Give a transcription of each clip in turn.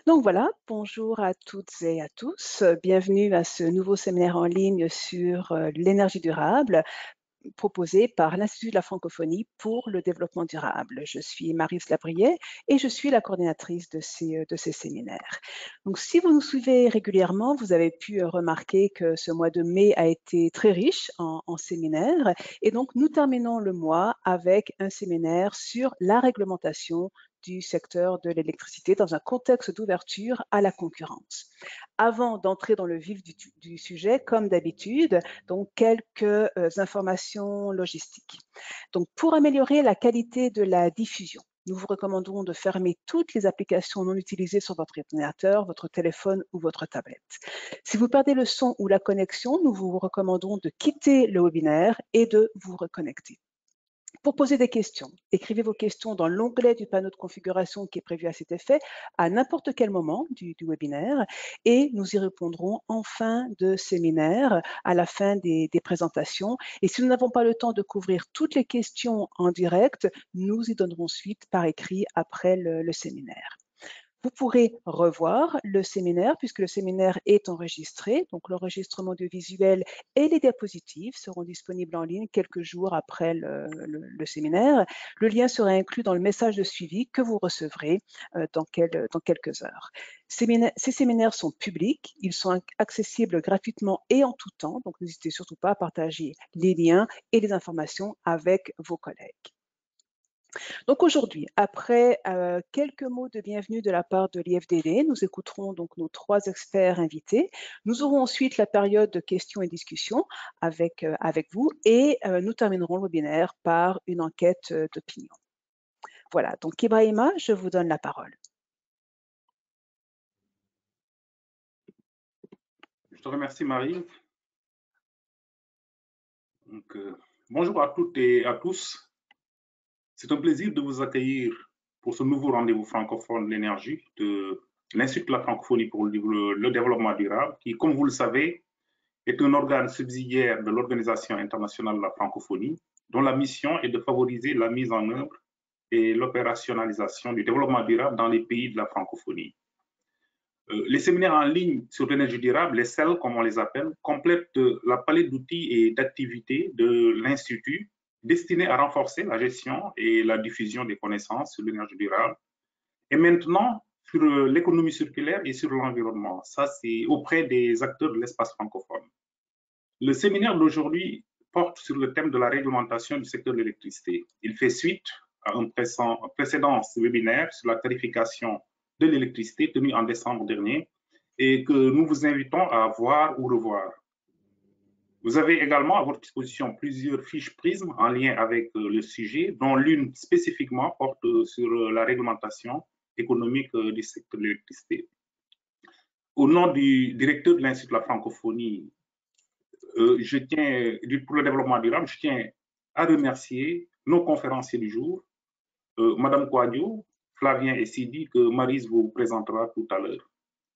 Donc voilà, bonjour à toutes et à tous. Bienvenue à ce nouveau séminaire en ligne sur l'énergie durable proposé par l'Institut de la francophonie pour le développement durable. Je suis Marie Labrier et je suis la coordinatrice de ces séminaires. Donc, si vous nous suivez régulièrement, vous avez pu remarquer que ce mois de mai a été très riche en séminaires et donc nous terminons le mois avec un séminaire sur la réglementation du secteur de l'électricité dans un contexte d'ouverture à la concurrence. Avant d'entrer dans le vif du sujet, comme d'habitude, donc quelques informations logistiques. Donc, pour améliorer la qualité de la diffusion, nous vous recommandons de fermer toutes les applications non utilisées sur votre ordinateur, votre téléphone ou votre tablette. Si vous perdez le son ou la connexion, nous vous recommandons de quitter le webinaire et de vous reconnecter. Pour poser des questions, écrivez vos questions dans l'onglet du panneau de configuration qui est prévu à cet effet à n'importe quel moment du webinaire et nous y répondrons en fin de séminaire, à la fin des présentations. Et si nous n'avons pas le temps de couvrir toutes les questions en direct, nous y donnerons suite par écrit après le séminaire. Vous pourrez revoir le séminaire puisque le séminaire est enregistré. Donc, l'enregistrement du visuel et les diapositives seront disponibles en ligne quelques jours après le séminaire. Le lien sera inclus dans le message de suivi que vous recevrez dans quelques heures. Ces séminaires sont publics. Ils sont accessibles gratuitement et en tout temps. Donc, n'hésitez surtout pas à partager les liens et les informations avec vos collègues. Donc aujourd'hui, après quelques mots de bienvenue de la part de l'IFDD, nous écouterons donc nos 3 experts invités. Nous aurons ensuite la période de questions et discussions avec vous et nous terminerons le webinaire par une enquête d'opinion. Voilà, donc Ibrahima, je vous donne la parole. Je te remercie, Marie. Donc, bonjour à toutes et à tous. C'est un plaisir de vous accueillir pour ce nouveau rendez-vous francophone de l'énergie de l'Institut de la francophonie pour le développement durable, qui, comme vous le savez, est un organe subsidiaire de l'Organisation internationale de la francophonie, dont la mission est de favoriser la mise en œuvre et l'opérationnalisation du développement durable dans les pays de la francophonie. Les séminaires en ligne sur l'énergie durable, les CEL comme on les appelle, complètent la palette d'outils et d'activités de l'Institut destinés à renforcer la gestion et la diffusion des connaissances sur l'énergie durable. Et maintenant, sur l'économie circulaire et sur l'environnement. Ça, c'est auprès des acteurs de l'espace francophone. Le séminaire d'aujourd'hui porte sur le thème de la réglementation du secteur de l'électricité. Il fait suite à un précédent webinaire sur la tarification de l'électricité tenu en décembre dernier et que nous vous invitons à voir ou revoir. Vous avez également à votre disposition plusieurs fiches prismes en lien avec le sujet, dont l'une spécifiquement porte sur la réglementation économique du secteur de l'électricité. Au nom du directeur de l'Institut de la francophonie, pour le développement durable, je tiens à remercier nos conférenciers du jour, Madame Kouadio, Flavien et Sidi, que Maryse vous présentera tout à l'heure.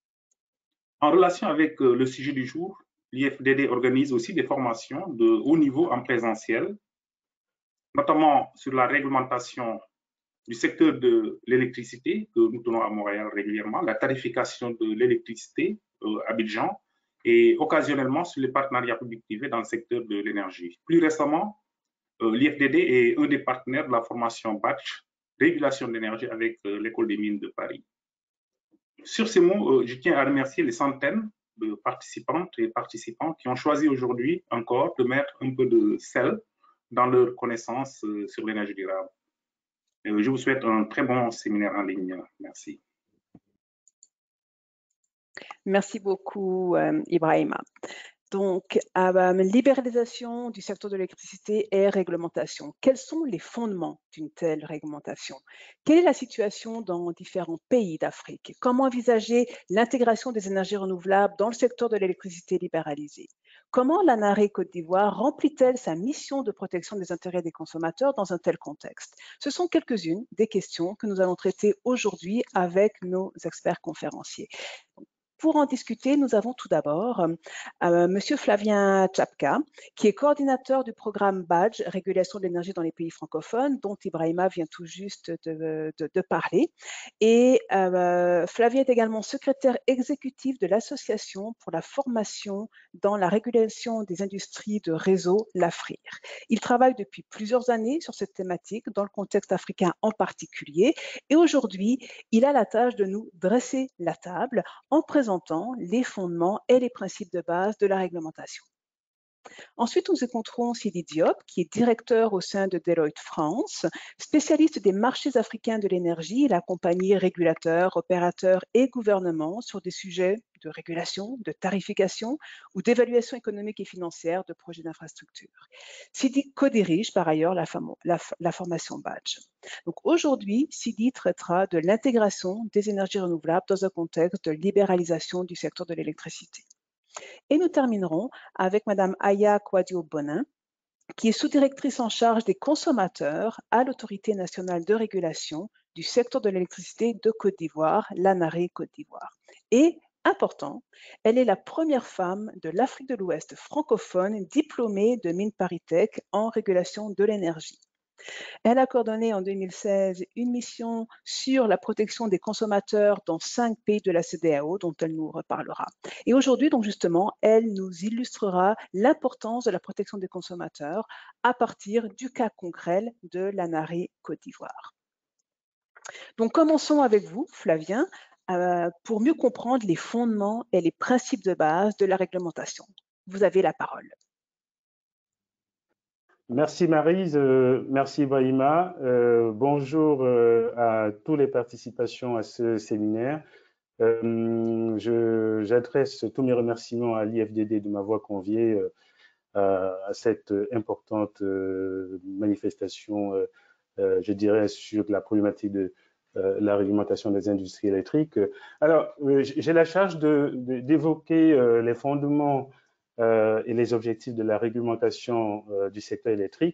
En relation avec le sujet du jour, l'IFDD organise aussi des formations de haut niveau en présentiel, notamment sur la réglementation du secteur de l'électricité que nous tenons à Montréal régulièrement, la tarification de l'électricité à Abidjan et occasionnellement sur les partenariats publics-privés dans le secteur de l'énergie. Plus récemment, l'IFDD est un des partenaires de la formation Batch, régulation de l'énergie avec l'École des mines de Paris. Sur ces mots, je tiens à remercier les centaines de participantes et participants qui ont choisi aujourd'hui encore de mettre un peu de sel dans leurs connaissances sur l'énergie durable. Je vous souhaite un très bon séminaire en ligne. Merci. Merci beaucoup, Ibrahima. Donc, libéralisation du secteur de l'électricité et réglementation. Quels sont les fondements d'une telle réglementation? Quelle est la situation dans différents pays d'Afrique? Comment envisager l'intégration des énergies renouvelables dans le secteur de l'électricité libéralisée? Comment l'ANARE Côte d'Ivoire remplit-elle sa mission de protection des intérêts des consommateurs dans un tel contexte? Ce sont quelques-unes des questions que nous allons traiter aujourd'hui avec nos experts conférenciers. pour en discuter, nous avons tout d'abord Monsieur Flavien Tchapka, qui est coordinateur du programme BADGE, Régulation de l'énergie dans les pays francophones, dont Ibrahima vient tout juste de parler. Et Flavien est également secrétaire exécutif de l'Association pour la formation dans la régulation des industries de réseau, l'AFRIR. Il travaille depuis plusieurs années sur cette thématique, dans le contexte africain en particulier, et aujourd'hui, il a la tâche de nous dresser la table en présentant les fondements et les principes de base de la réglementation. Ensuite, nous rencontrons Sidi Diop, qui est directeur au sein de Deloitte France, spécialiste des marchés africains de l'énergie. Il accompagne régulateurs, opérateurs et gouvernements sur des sujets de régulation, de tarification ou d'évaluation économique et financière de projets d'infrastructure. Sidi co-dirige par ailleurs la formation Badge. Donc aujourd'hui, Sidi traitera de l'intégration des énergies renouvelables dans un contexte de libéralisation du secteur de l'électricité. Et nous terminerons avec Madame Aya Kwadio-Bonin, qui est sous-directrice en charge des consommateurs à l'Autorité nationale de régulation du secteur de l'électricité de Côte d'Ivoire, l'ANARE Côte d'Ivoire. Et, important, elle est la première femme de l'Afrique de l'Ouest francophone diplômée de Mines ParisTech en régulation de l'énergie. Elle a coordonné en 2016 une mission sur la protection des consommateurs dans 5 pays de la CEDEAO, dont elle nous reparlera. Et aujourd'hui, donc justement, elle nous illustrera l'importance de la protection des consommateurs à partir du cas concret de l'ANARE Côte d'Ivoire. Donc commençons avec vous, Flavien, pour mieux comprendre les fondements et les principes de base de la réglementation. Vous avez la parole. Merci Maryse, merci Ibrahima. Bonjour à tous les participations à ce séminaire. J'adresse tous mes remerciements à l'IFDD de m'avoir convié à cette importante manifestation, je dirais, sur la problématique de la réglementation des industries électriques. Alors, j'ai la charge d'évoquer les fondements et les objectifs de la réglementation du secteur électrique.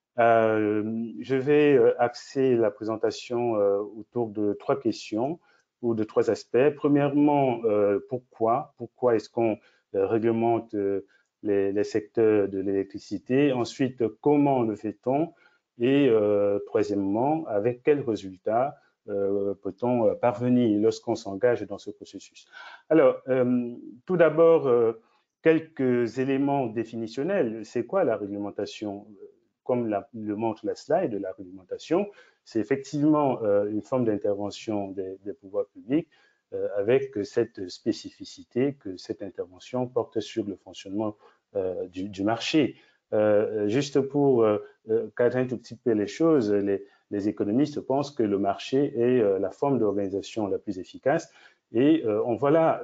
Je vais axer la présentation autour de 3 questions ou de 3 aspects. Premièrement, pourquoi est-ce qu'on réglemente les secteurs de l'électricité? Ensuite, comment le fait-on? Et troisièmement, avec quels résultats peut-on parvenir lorsqu'on s'engage dans ce processus? Alors, tout d'abord, quelques éléments définitionnels. C'est quoi la réglementation? Comme le montre la slide de la réglementation, c'est effectivement une forme d'intervention des pouvoirs publics avec cette spécificité que cette intervention porte sur le fonctionnement du marché. Juste pour cadrer un tout petit peu les choses, les économistes pensent que le marché est la forme d'organisation la plus efficace et on voit là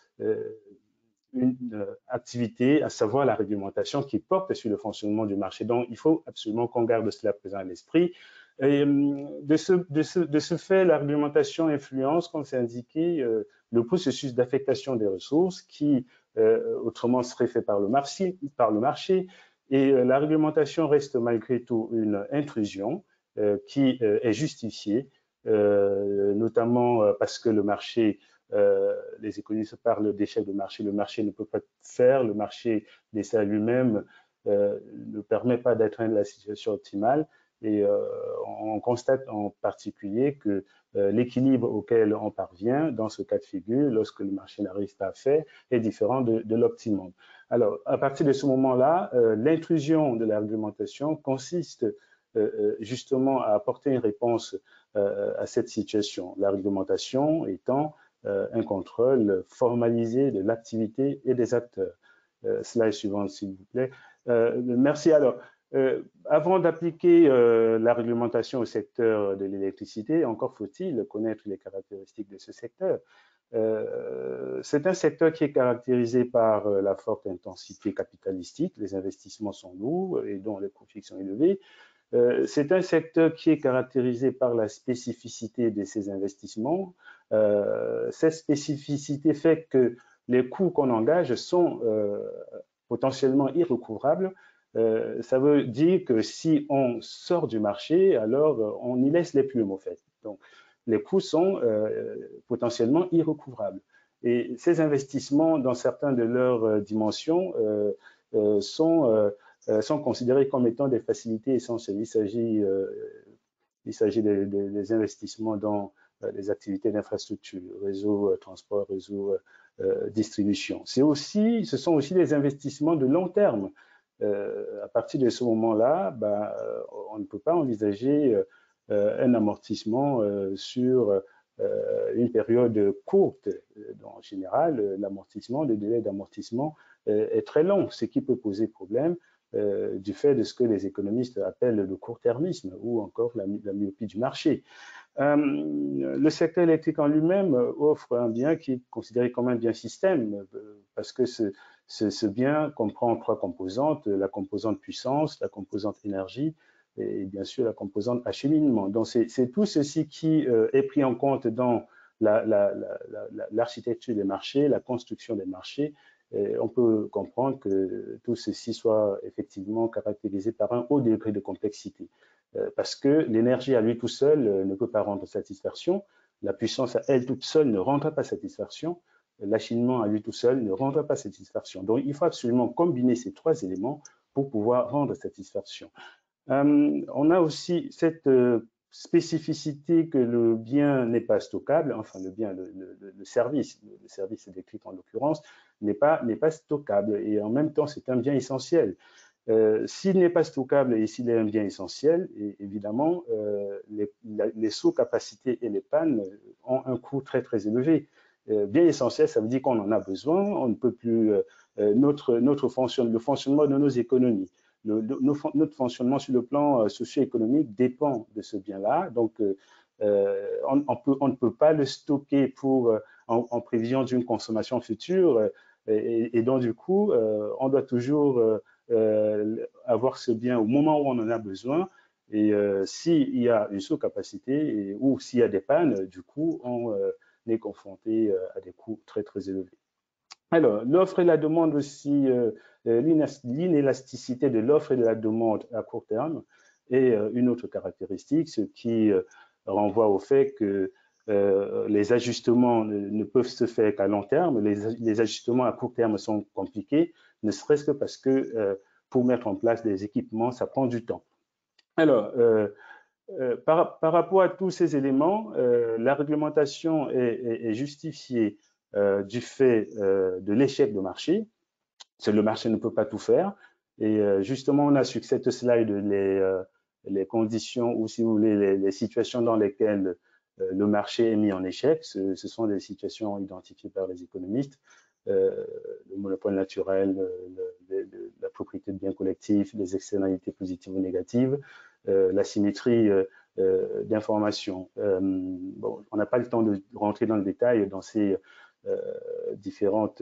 une activité, à savoir la réglementation qui porte sur le fonctionnement du marché. Donc, il faut absolument qu'on garde cela présent à l'esprit. Et de ce fait, la réglementation influence, comme c'est indiqué, le processus d'affectation des ressources qui, autrement, serait fait par le marché. Et la réglementation reste malgré tout une intrusion qui est justifiée, notamment parce que le marché les économistes parlent d'échec de marché. Le marché ne peut pas faire, le marché d'essai lui-même ne permet pas d'atteindre la situation optimale. Et on constate en particulier que l'équilibre auquel on parvient dans ce cas de figure, lorsque le marché n'arrive pas à faire, est différent de l'optimum. Alors, à partir de ce moment-là, l'intrusion de la réglementation consiste justement à apporter une réponse à cette situation. La réglementation étant un contrôle formalisé de l'activité et des acteurs. Slide suivante, s'il vous plaît. Merci. Alors, avant d'appliquer la réglementation au secteur de l'électricité, encore faut-il connaître les caractéristiques de ce secteur. C'est un secteur qui est caractérisé par la forte intensité capitalistique, les investissements sont lourds et dont les profits sont élevés. C'est un secteur qui est caractérisé par la spécificité de ces investissements. Cette spécificité fait que les coûts qu'on engage sont potentiellement irrecouvrables. Ça veut dire que si on sort du marché, alors on y laisse les plumes, au fait. Donc, les coûts sont potentiellement irrecouvrables. Et ces investissements, dans certaines de leurs dimensions, sont considérés comme étant des facilités essentielles. Il s'agit des investissements dans les activités d'infrastructure, réseau transport, réseau distribution. Ce sont aussi des investissements de long terme. À partir de ce moment-là, on ne peut pas envisager un amortissement sur une période courte. En général, l'amortissement, le délai d'amortissement est très long, ce qui peut poser problème du fait de ce que les économistes appellent le court-termisme ou encore la myopie du marché. Le secteur électrique en lui-même offre un bien qui est considéré comme un bien système parce que ce bien comprend 3 composantes, la composante puissance, la composante énergie et bien sûr la composante acheminement. Donc c'est tout ceci qui est pris en compte dans l'architecture des marchés, la construction des marchés. Et on peut comprendre que tout ceci soit effectivement caractérisé par un haut degré de complexité. Parce que l'énergie à lui tout seul ne peut pas rendre satisfaction, la puissance à elle toute seule ne rendra pas satisfaction, l'acheminement à lui tout seul ne rendra pas satisfaction. Donc il faut absolument combiner ces 3 éléments pour pouvoir rendre satisfaction. On a aussi cette spécificité que le bien n'est pas stockable, enfin le service électrique en l'occurrence, n'est pas stockable et en même temps c'est un bien essentiel. S'il n'est pas stockable et s'il est un bien essentiel, évidemment, les sous-capacités et les pannes ont un coût très très élevé. Bien essentiel, ça veut dire qu'on en a besoin, on ne peut plus le fonctionnement de nos économies. Notre fonctionnement sur le plan socio-économique dépend de ce bien-là. Donc, on ne peut pas le stocker en prévision d'une consommation future. Et donc, du coup, on doit toujours avoir ce bien au moment où on en a besoin. Et s'il y a une sous-capacité ou s'il y a des pannes, du coup, on est confronté à des coûts très, très élevés. Alors, l'offre et la demande aussi, l'inélasticité de l'offre et de la demande à court terme est une autre caractéristique, ce qui renvoie au fait que les ajustements ne peuvent se faire qu'à long terme. Les ajustements à court terme sont compliqués, ne serait-ce que parce que pour mettre en place des équipements, ça prend du temps. Alors, par rapport à tous ces éléments, la réglementation est justifiée du fait de l'échec de marché. Le marché ne peut pas tout faire. Et justement, on a sur cette slide les conditions ou, si vous voulez, les situations dans lesquelles le marché est mis en échec. Ce sont des situations identifiées par les économistes. Le monopole naturel, la propriété de biens collectifs, les externalités positives ou négatives, l'asymétrie d'information. Bon, on n'a pas le temps de rentrer dans le détail dans ces différents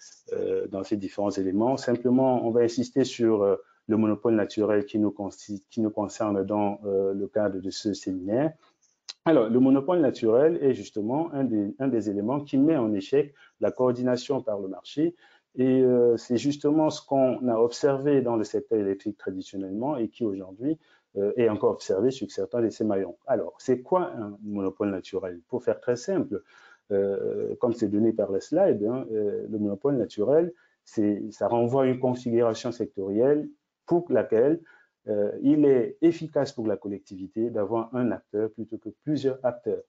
éléments. Simplement, on va insister sur le monopole naturel qui nous concerne dans le cadre de ce séminaire. Alors, le monopole naturel est justement un des éléments qui met en échec la coordination par le marché. Et c'est justement ce qu'on a observé dans le secteur électrique traditionnellement et qui aujourd'hui est encore observé sur certains de ses maillons. Alors, c'est quoi un monopole naturel? Pour faire très simple, comme c'est donné par la slide, le monopole naturel, ça renvoie à une configuration sectorielle pour laquelle il est efficace pour la collectivité d'avoir un acteur plutôt que plusieurs acteurs.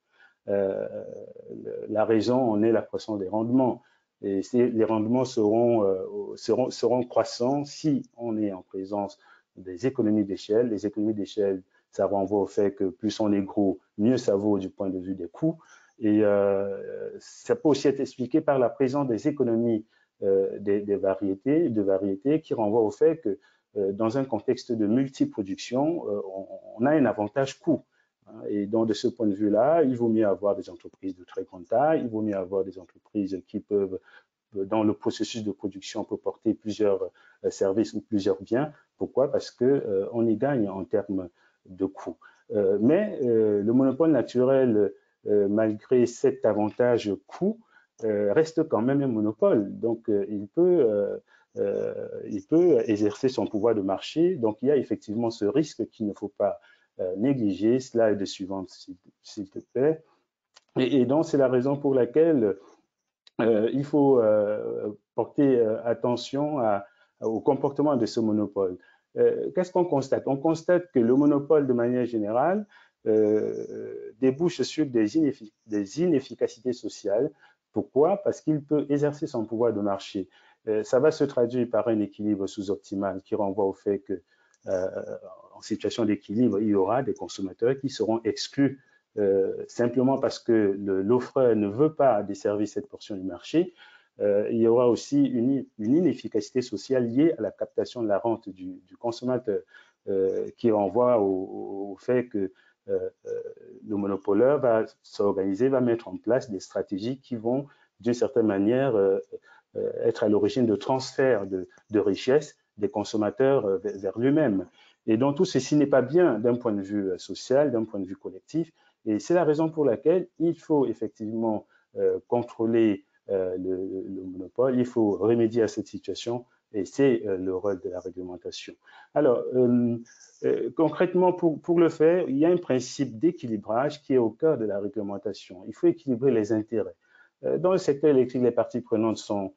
La raison en est la croissance des rendements. Et les rendements seront croissants si on est en présence des économies d'échelle. Les économies d'échelle, ça renvoie au fait que plus on est gros, mieux ça vaut du point de vue des coûts. Et ça peut aussi être expliqué par la présence des économies de variétés qui renvoient au fait que dans un contexte de multiproduction, on a un avantage coût. Et donc, de ce point de vue-là, il vaut mieux avoir des entreprises de très grande taille, il vaut mieux avoir des entreprises qui peuvent, dans le processus de production, peut porter plusieurs services ou plusieurs biens. Pourquoi? Parce qu'on y gagne en termes de coût. Mais le monopole naturel, malgré cet avantage coût, reste quand même un monopole. Donc, il peut exercer son pouvoir de marché. Donc, il y a effectivement ce risque qu'il ne faut pas négliger. Slide suivante, s'il te plaît. Et donc, c'est la raison pour laquelle il faut porter attention au comportement de ce monopole. Qu'est-ce qu'on constate? On constate que le monopole, de manière générale, débouche sur des inefficacités sociales. Pourquoi? Parce qu'il peut exercer son pouvoir de marché. Ça va se traduire par un équilibre sous-optimal qui renvoie au fait que, en situation d'équilibre, il y aura des consommateurs qui seront exclus simplement parce que l'offreur ne veut pas desservir cette portion du marché. Il y aura aussi une inefficacité sociale liée à la captation de la rente du consommateur, qui renvoie au fait que le monopoleur va s'organiser, va mettre en place des stratégies qui vont, d'une certaine manière, être à l'origine de transferts de richesses des consommateurs vers lui-même. Et donc tout ceci n'est pas bien d'un point de vue social, d'un point de vue collectif, et c'est la raison pour laquelle il faut effectivement contrôler le monopole, il faut remédier à cette situation, et c'est le rôle de la réglementation. Alors, concrètement, pour le faire, il y a un principe d'équilibrage qui est au cœur de la réglementation. Il faut équilibrer les intérêts. Dans le secteur électrique, les parties prenantes sont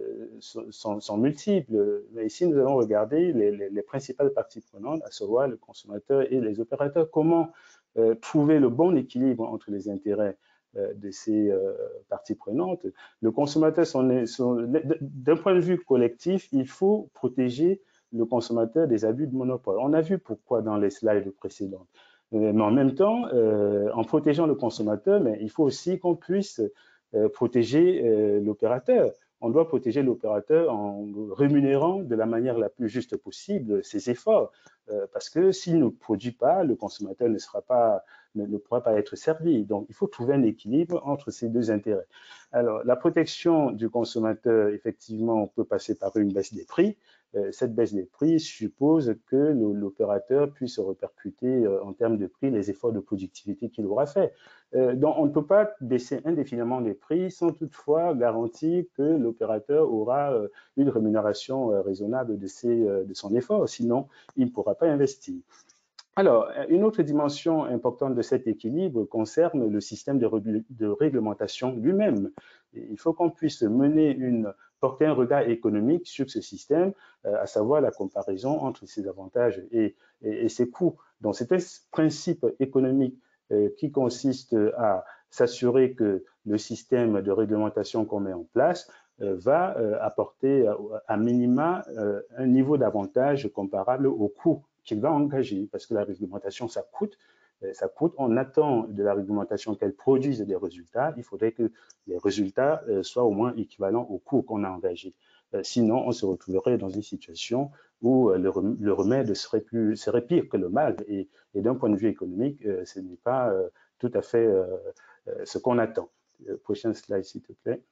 multiples. Mais ici, nous allons regarder les principales parties prenantes, à savoir le consommateur et les opérateurs. Comment trouver le bon équilibre entre les intérêts de ces parties prenantes? Le consommateur, d'un point de vue collectif, il faut protéger le consommateur des abus de monopole. On a vu pourquoi dans les slides précédentes. Mais en même temps, en protégeant le consommateur, mais il faut aussi qu'on puisse protéger l'opérateur. On doit protéger l'opérateur en rémunérant de la manière la plus juste possible ses efforts, parce que s'il ne produit pas, le consommateur ne pourra pas être servi. Donc, il faut trouver un équilibre entre ces deux intérêts. Alors, la protection du consommateur, effectivement, on peut passer par une baisse des prix. Cette baisse des prix suppose que l'opérateur puisse répercuter en termes de prix les efforts de productivité qu'il aura fait. Donc, on ne peut pas baisser indéfiniment les prix sans toutefois garantir que l'opérateur aura une rémunération raisonnable de son effort. Sinon, il ne pourra pas investir. Alors, une autre dimension importante de cet équilibre concerne le système de réglementation lui-même. Il faut qu'on puisse porter un regard économique sur ce système, à savoir la comparaison entre ses avantages et ses coûts. Donc, c'est un principe économique qui consiste à s'assurer que le système de réglementation qu'on met en place va apporter à minima un niveau d'avantage comparable au coût qu'il va engager, parce que la réglementation, ça coûte. On attend de la réglementation qu'elle produise des résultats. Il faudrait que les résultats soient au moins équivalents au coût qu'on a engagé. Sinon, on se retrouverait dans une situation où le remède serait pire que le mal. Et d'un point de vue économique, ce n'est pas tout à fait ce qu'on attend. Prochaine slide, s'il te plaît.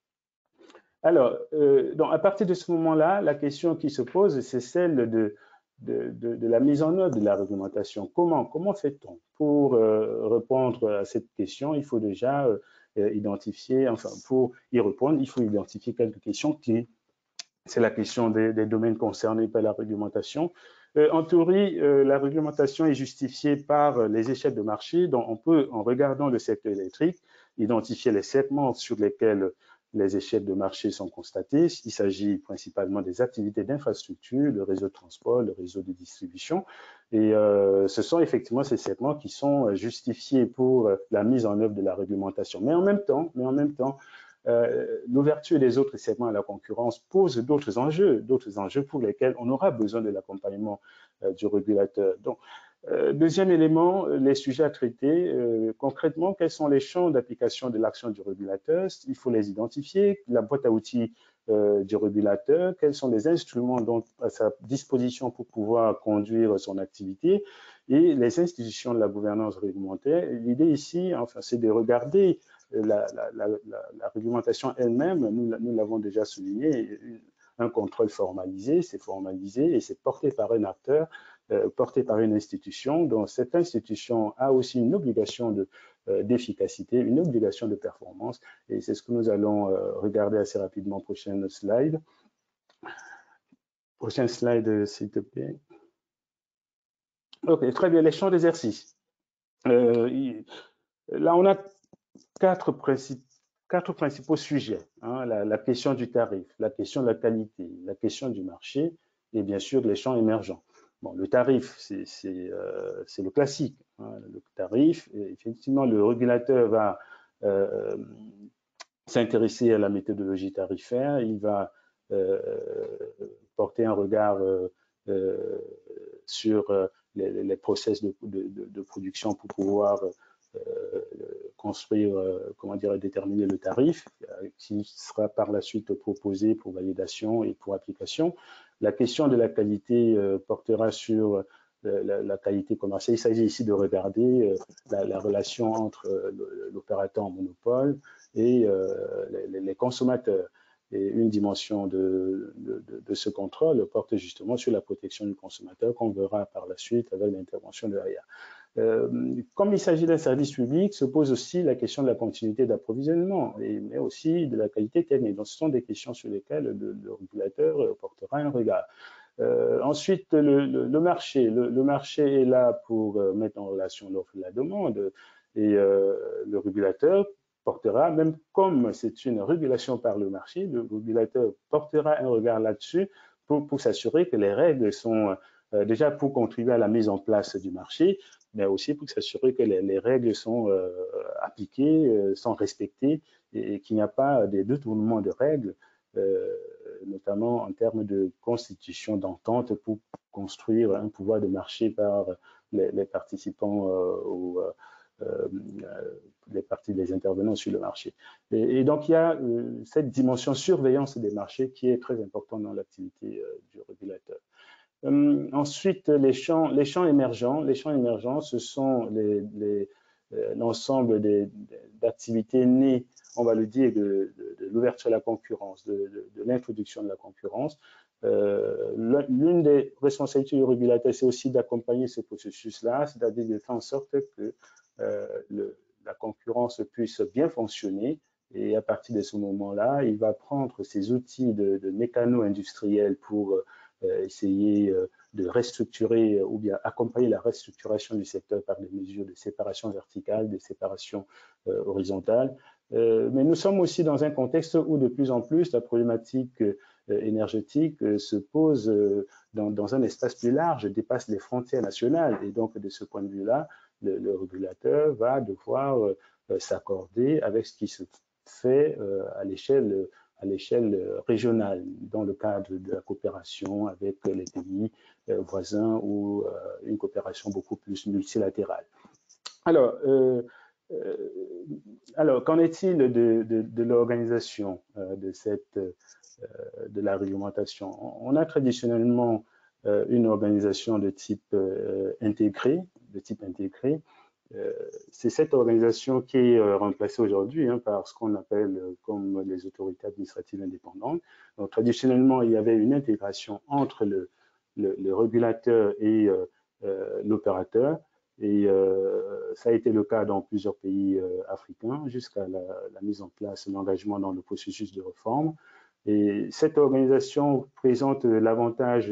Alors, donc à partir de ce moment-là, la question qui se pose, c'est celle de la mise en œuvre de la réglementation. Comment fait-on? Pour répondre à cette question, il faut déjà identifier, enfin, pour y répondre, il faut identifier quelques questions clés. C'est la question des domaines concernés par la réglementation. En théorie, la réglementation est justifiée par les échelles de marché. Donc, on peut, en regardant le secteur électrique, identifier les segments sur lesquels les échelles de marché sont constatées. Il s'agit principalement des activités d'infrastructure, le réseau de transport, le réseau de distribution. Et ce sont effectivement ces segments qui sont justifiés pour la mise en œuvre de la réglementation. Mais en même temps, l'ouverture des autres segments à la concurrence pose d'autres enjeux pour lesquels on aura besoin de l'accompagnement du régulateur. Donc, deuxième élément, les sujets à traiter. Concrètement, quels sont les champs d'application de l'action du régulateur? Il faut les identifier. La boîte à outils du régulateur, quels sont les instruments dont, à sa disposition pour pouvoir conduire son activité, et les institutions de la gouvernance réglementaire. L'idée ici, enfin, c'est de regarder la réglementation elle-même. Nous l'avons déjà souligné, un contrôle formalisé, c'est formalisé et c'est porté par un acteur, porté par une institution. Donc, cette institution a aussi une obligation d'efficacité, une obligation de performance, et c'est ce que nous allons regarder assez rapidement. Prochaine slide. Prochaine slide, s'il te plaît. Ok, très bien, les champs d'exercice. Là, on a quatre quatre principaux sujets, hein, la question du tarif, la question de la qualité, la question du marché et bien sûr les champs émergents. Bon, le tarif, c'est le classique. Hein, le tarif, effectivement, le régulateur va s'intéresser à la méthodologie tarifaire, il va porter un regard sur les process de production pour pouvoir construire, comment dire, déterminer le tarif qui sera par la suite proposé pour validation et pour application. La question de la qualité portera sur la qualité commerciale. Il s'agit ici de regarder la relation entre l'opérateur en monopole et les consommateurs. Et une dimension de ce contrôle porte justement sur la protection du consommateur qu'on verra par la suite avec l'intervention de l'AIA. Comme il s'agit d'un service public, se pose aussi la question de la continuité d'approvisionnement, mais aussi de la qualité technique. Donc, ce sont des questions sur lesquelles le régulateur portera un regard. Ensuite, le marché. Le marché est là pour mettre en relation l'offre et la demande, et le régulateur portera, même comme c'est une régulation par le marché, le régulateur portera un regard là-dessus pour s'assurer que les règles sont déjà pour contribuer à la mise en place du marché, mais aussi pour s'assurer que les règles sont appliquées, sont respectées et qu'il n'y a pas de détournement de règles, notamment en termes de constitution d'entente pour construire un pouvoir de marché par les participants les intervenants sur le marché. Et donc, il y a cette dimension surveillance des marchés qui est très importante dans l'activité du régulateur. Ensuite, les champs émergents. Les champs émergents, ce sont l'ensemble d'activités nées, on va le dire, de l'ouverture à la concurrence, de l'introduction de la concurrence. L'une des responsabilités du régulateur, c'est aussi d'accompagner ce processus-là, c'est-à-dire de faire en sorte que la concurrence puisse bien fonctionner. Et à partir de ce moment-là, il va prendre ses outils de mécano-industriels pour essayer de restructurer ou bien accompagner la restructuration du secteur par des mesures de séparation verticale, de séparation horizontale. Mais nous sommes aussi dans un contexte où de plus en plus la problématique énergétique se pose dans un espace plus large, dépasse les frontières nationales. Et donc, de ce point de vue-là, le régulateur va devoir s'accorder avec ce qui se fait à l'échelle régionale, dans le cadre de la coopération avec les pays voisins ou une coopération beaucoup plus multilatérale. Alors, qu'en est-il de l'organisation de la réglementation? On a traditionnellement une organisation de type intégré. C'est cette organisation qui est remplacée aujourd'hui par ce qu'on appelle comme les autorités administratives indépendantes. Donc, traditionnellement, il y avait une intégration entre le régulateur et l'opérateur, et ça a été le cas dans plusieurs pays africains jusqu'à la mise en place, l'engagement dans le processus de réforme. Et cette organisation présente l'avantage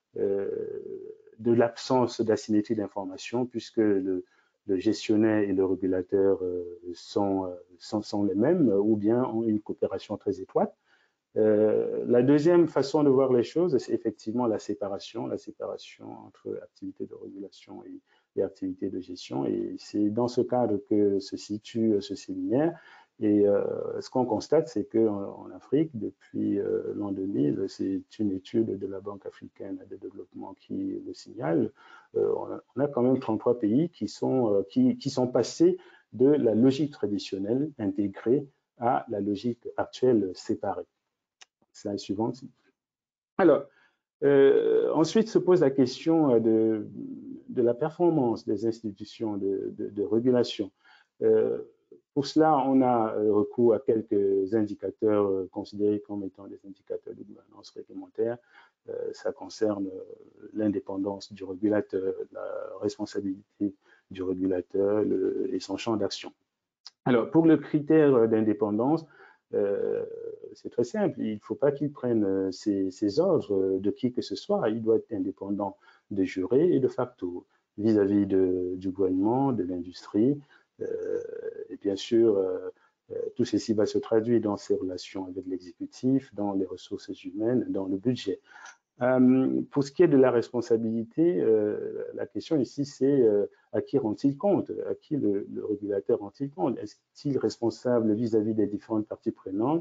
de l'absence d'asymétrie d'information, puisque le gestionnaire et le régulateur sont les mêmes ou bien ont une coopération très étroite. La deuxième façon de voir les choses, c'est effectivement la séparation entre activités de régulation et activités de gestion. Et c'est dans ce cadre que se situe ce séminaire. Et ce qu'on constate, c'est qu'en Afrique, depuis l'an 2000, c'est une étude de la Banque africaine de développement qui le signale, on a quand même 33 pays qui sont passés de la logique traditionnelle intégrée à la logique actuelle séparée. Slide suivante. Alors, ensuite se pose la question de la performance des institutions de régulation. Pour cela, on a recours à quelques indicateurs considérés comme étant des indicateurs de gouvernance réglementaire. Ça concerne l'indépendance du régulateur, la responsabilité du régulateur et son champ d'action. Alors, pour le critère d'indépendance, c'est très simple. Il ne faut pas qu'il prenne ses ordres de qui que ce soit. Il doit être indépendant de jure et de facto vis-à-vis du gouvernement, de l'industrie, et bien sûr tout ceci va se traduire dans ses relations avec l'exécutif, dans les ressources humaines, dans le budget. Pour ce qui est de la responsabilité, la question ici, c'est à qui rend-il compte? À qui le régulateur rend-il compte? Est-il responsable vis-à-vis des différentes parties prenantes?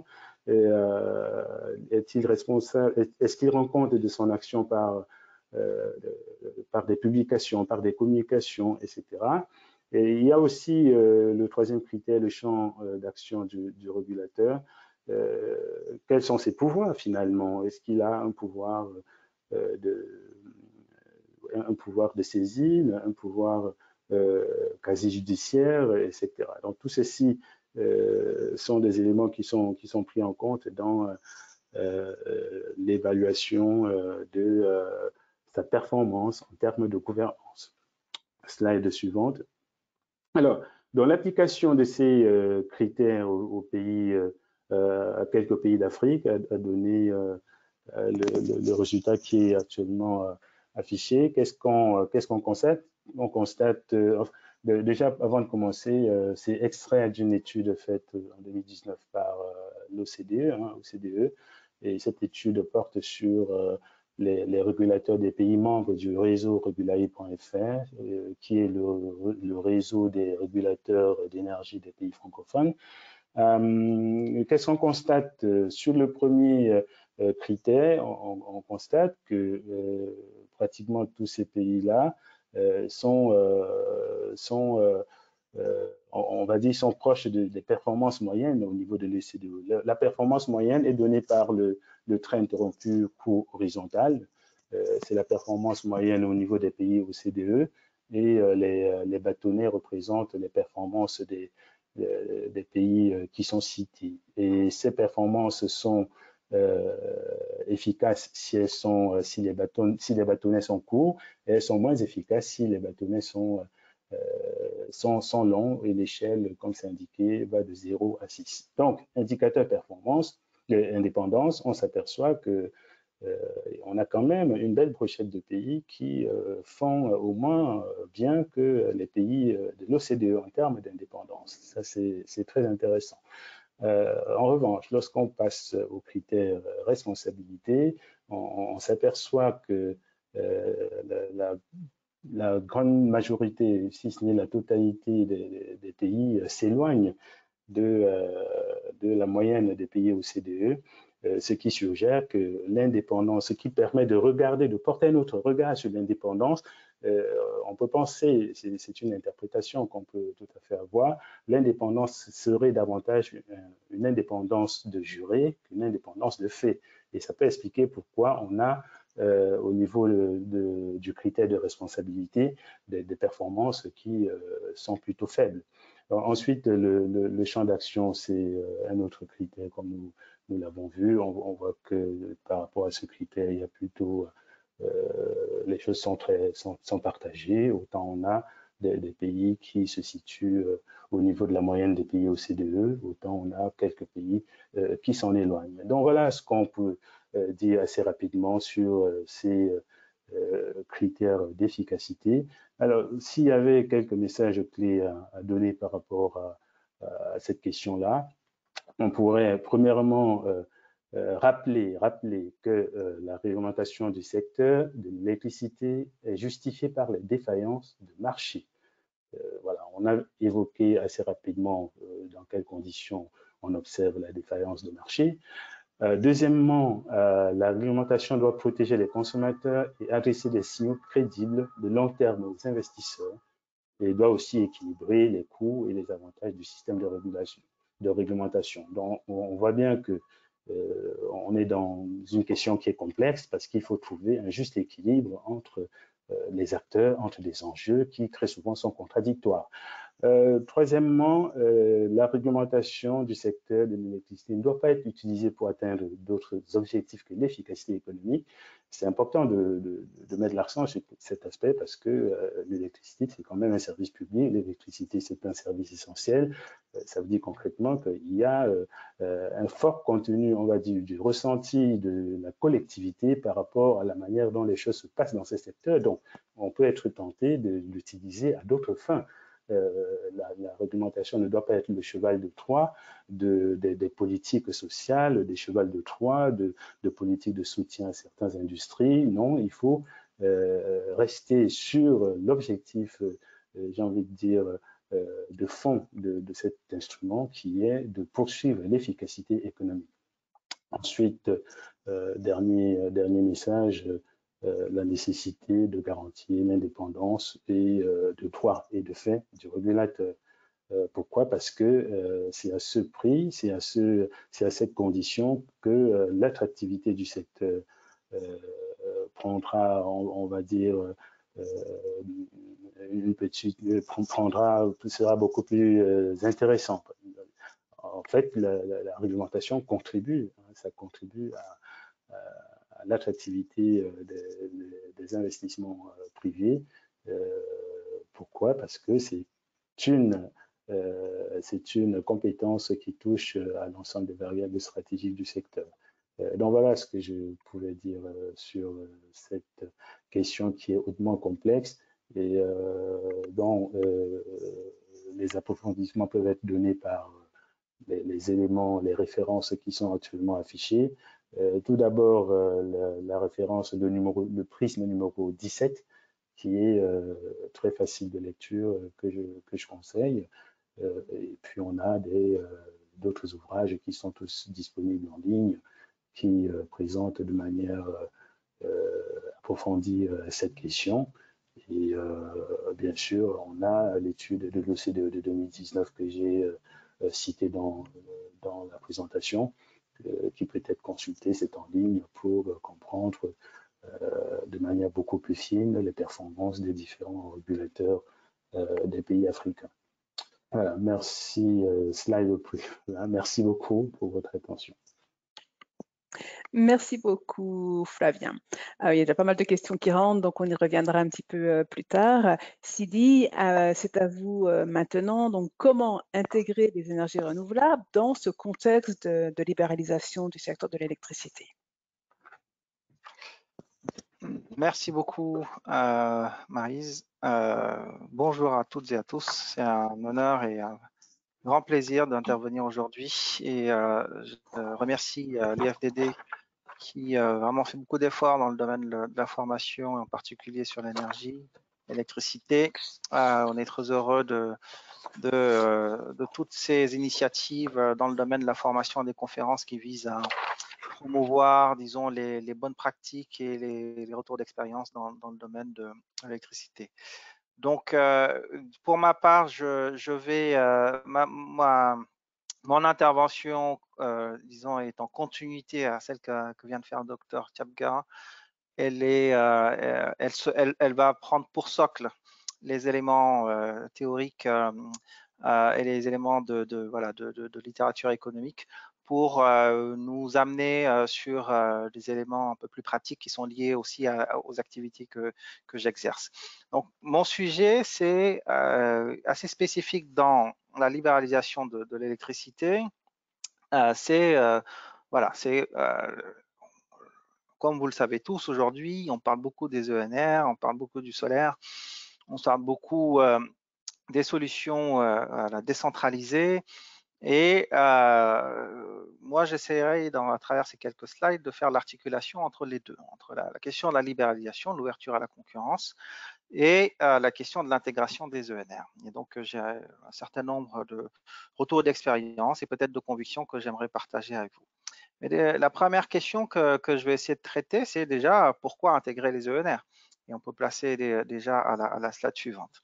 Est-il responsable? Est-ce qu'il rend compte de son action par des publications, par des communications, etc. Et il y a aussi le troisième critère, le champ d'action du régulateur. Quels sont ses pouvoirs finalement? Est-ce qu'il a un pouvoir de saisine, un pouvoir quasi judiciaire, etc. Donc tout ceci sont des éléments qui sont pris en compte dans l'évaluation de sa performance en termes de gouvernance. Slide suivante. Alors, dans l'application de ces critères aux pays, à quelques pays d'Afrique, a donné le résultat qui est actuellement affiché. Qu'est-ce qu'on constate? On constate, déjà avant de commencer, c'est extrait d'une étude faite en 2019 par l'OCDE, OCDE, et cette étude porte sur les régulateurs des pays membres du réseau Regulae.fr, qui est le réseau des régulateurs d'énergie des pays francophones. Qu'est-ce qu'on constate? Sur le premier critère, on constate que pratiquement tous ces pays-là on va dire, sont proches des performances moyennes au niveau de l'OCDE. La performance moyenne est donnée par le trait interrompu court horizontal. C'est la performance moyenne au niveau des pays OCDE, et les bâtonnets représentent les performances des pays qui sont cités. Et ces performances sont efficaces si les bâtonnets sont courts, et elles sont moins efficaces si les bâtonnets sont longs, et l'échelle, comme c'est indiqué, va de 0 à 6. Donc, indicateur performance, indépendance, on s'aperçoit que on a quand même une belle brochette de pays qui font au moins bien que les pays de l'OCDE en termes d'indépendance. Ça, c'est très intéressant. En revanche, lorsqu'on passe aux critères responsabilité, on s'aperçoit que la grande majorité, si ce n'est la totalité des pays, s'éloignent de la moyenne des pays OCDE, ce qui suggère que l'indépendance, ce qui permet de porter un autre regard sur l'indépendance, on peut penser, c'est une interprétation qu'on peut tout à fait avoir, l'indépendance serait davantage une indépendance de juré qu'une indépendance de fait. Et ça peut expliquer pourquoi on a au niveau du critère de responsabilité des performances qui sont plutôt faibles. Alors, ensuite, le champ d'action, c'est un autre critère, comme nous l'avons vu. On voit que par rapport à ce critère, il y a plutôt les choses sont partagées. Autant on a des pays qui se situent au niveau de la moyenne des pays OCDE, autant on a quelques pays qui s'en éloignent. Donc voilà ce qu'on peut dire assez rapidement sur ces critères d'efficacité. Alors, s'il y avait quelques messages clés à donner par rapport à cette question-là, on pourrait premièrement rappeler que la réglementation du secteur de l'électricité est justifiée par les défaillances de marché. Voilà, on a évoqué assez rapidement dans quelles conditions on observe la défaillance de marché. Deuxièmement, la réglementation doit protéger les consommateurs et adresser des signaux crédibles de long terme aux investisseurs, et doit aussi équilibrer les coûts et les avantages du système de réglementation. Donc, on voit bien que on est dans une question qui est complexe, parce qu'il faut trouver un juste équilibre entre les acteurs, entre des enjeux qui très souvent sont contradictoires. Troisièmement, la réglementation du secteur de l'électricité ne doit pas être utilisée pour atteindre d'autres objectifs que l'efficacité économique. C'est important de mettre l'accent sur cet aspect, parce que l'électricité, c'est quand même un service public. L'électricité, c'est un service essentiel. Ça veut dire concrètement qu'il y a un fort contenu, on va dire, du ressenti de la collectivité par rapport à la manière dont les choses se passent dans ce secteur. Donc, on peut être tenté de l'utiliser à d'autres fins. la réglementation ne doit pas être le cheval de Troie des politiques sociales, des chevals de Troie, de politiques de soutien à certaines industries. Non, il faut rester sur l'objectif, j'ai envie de dire, de fond de cet instrument qui est de poursuivre l'efficacité économique. Ensuite, dernier message, la nécessité de garantir l'indépendance et de droit et de fait du régulateur. Pourquoi? Parce que c'est à ce prix, c'est à cette condition que l'attractivité du secteur prendra, on va dire, sera beaucoup plus intéressant. En fait, la réglementation contribue, ça contribue à l'attractivité des investissements privés. Pourquoi? Parce que c'est une compétence qui touche à l'ensemble des variables stratégiques du secteur. Donc voilà ce que je pouvais dire sur cette question qui est hautement complexe et dont les approfondissements peuvent être donnés par les éléments, les références qui sont actuellement affichées. Tout d'abord, la référence le prisme numéro 17, qui est très facile de lecture, que je conseille. Et puis, on a d'autres ouvrages qui sont tous disponibles en ligne, qui présentent de manière approfondie cette question. Et bien sûr, on a l'étude de l'OCDE de 2019 que j'ai citée dans la présentation, qui peut être consultée, c'est en ligne, pour comprendre de manière beaucoup plus fine les performances des différents régulateurs des pays africains. Voilà, merci, slide plus. Merci beaucoup pour votre attention. Merci beaucoup, Flavien. Il y a déjà pas mal de questions qui rentrent, donc on y reviendra un petit peu plus tard. Sidi, c'est à vous maintenant. Donc, comment intégrer les énergies renouvelables dans ce contexte de libéralisation du secteur de l'électricité? Merci beaucoup, Maryse. Bonjour à toutes et à tous. C'est un honneur et un grand plaisir d'intervenir aujourd'hui. Et je remercie l'IFDD qui vraiment fait beaucoup d'efforts dans le domaine de la formation, en particulier sur l'énergie, l'électricité. On est très heureux de toutes ces initiatives dans le domaine de la formation et des conférences qui visent à promouvoir, disons, les bonnes pratiques et les retours d'expérience dans le domaine de l'électricité. Donc, pour ma part, je vais, mon intervention, disons, est en continuité à celle que vient de faire le docteur Tchabga. Elle va prendre pour socle les éléments théoriques et les éléments de littérature économique pour nous amener sur des éléments un peu plus pratiques qui sont liés aussi aux activités que j'exerce. Donc, mon sujet, c'est assez spécifique dans la libéralisation de l'électricité. Comme vous le savez tous aujourd'hui, on parle beaucoup des ENR, on parle beaucoup du solaire, on parle beaucoup des solutions décentralisées. Et moi, j'essaierai, à travers ces quelques slides, de faire l'articulation entre les deux, entre la question de la libéralisation, l'ouverture à la concurrence, et la question de l'intégration des ENR. Et donc, j'ai un certain nombre de retours d'expérience et peut-être de convictions que j'aimerais partager avec vous. Mais la première question que je vais essayer de traiter, c'est déjà pourquoi intégrer les ENR. Et on peut placer déjà à la slide suivante.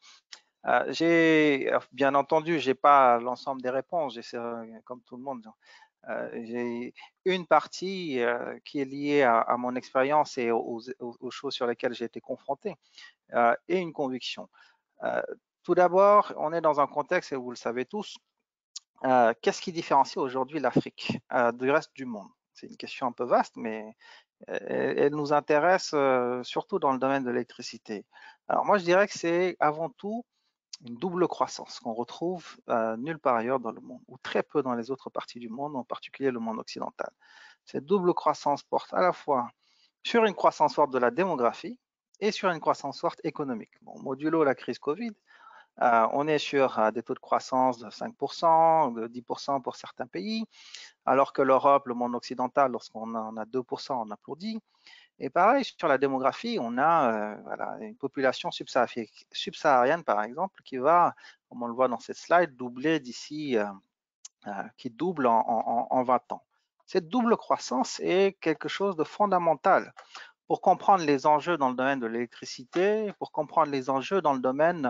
Bien entendu, je n'ai pas l'ensemble des réponses, comme tout le monde. J'ai une partie qui est liée à mon expérience et aux choses sur lesquelles j'ai été confronté, et une conviction. Tout d'abord, on est dans un contexte, et vous le savez tous, qu'est-ce qui différencie aujourd'hui l'Afrique du reste du monde? C'est une question un peu vaste, mais elle nous intéresse surtout dans le domaine de l'électricité. Alors moi, je dirais que c'est avant tout une double croissance qu'on retrouve nulle part ailleurs dans le monde, ou très peu dans les autres parties du monde, en particulier le monde occidental. Cette double croissance porte à la fois sur une croissance forte de la démographie et sur une croissance forte économique. Bon, modulo la crise Covid, On est sur des taux de croissance de 5%, de 10% pour certains pays, alors que l'Europe, le monde occidental, lorsqu'on en a 2%, on applaudit. Et pareil, sur la démographie, on a voilà, une population subsaharienne, par exemple, qui va, comme on le voit dans cette slide, doubler d'ici, qui double en 20 ans. Cette double croissance est quelque chose de fondamental pour comprendre les enjeux dans le domaine de l'électricité, pour comprendre les enjeux dans le domaine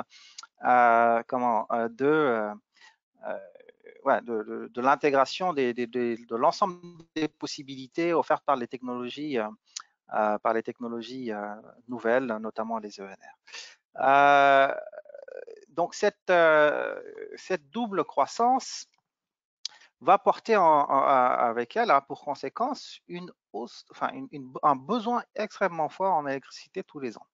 de l'intégration de l'ensemble des possibilités offertes par les technologies nouvelles, notamment les ENR. Donc cette double croissance va porter avec elle pour conséquence un besoin extrêmement fort en électricité tous les ans.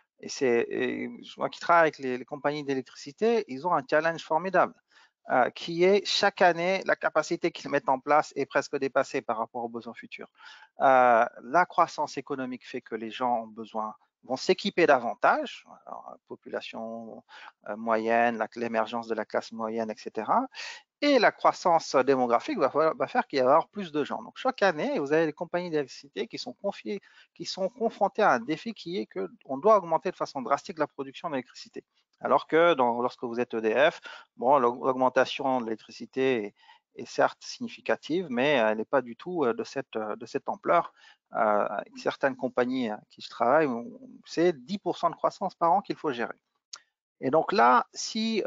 Et moi qui travaille avec les compagnies d'électricité, ils ont un challenge formidable qui est chaque année, la capacité qu'ils mettent en place est presque dépassée par rapport aux besoins futurs. La croissance économique fait que les gens vont s'équiper davantage, alors, population moyenne, l'émergence de la classe moyenne, etc. Et la croissance démographique va faire qu'il va y avoir plus de gens. Donc chaque année, vous avez des compagnies d'électricité qui sont confrontées à un défi qui est qu'on doit augmenter de façon drastique la production d'électricité. Alors que lorsque vous êtes EDF, bon, l'augmentation de l'électricité est certes significative, mais elle n'est pas du tout de cette ampleur. Avec certaines compagnies qui je travaille, c'est 10% de croissance par an qu'il faut gérer. Et donc là, si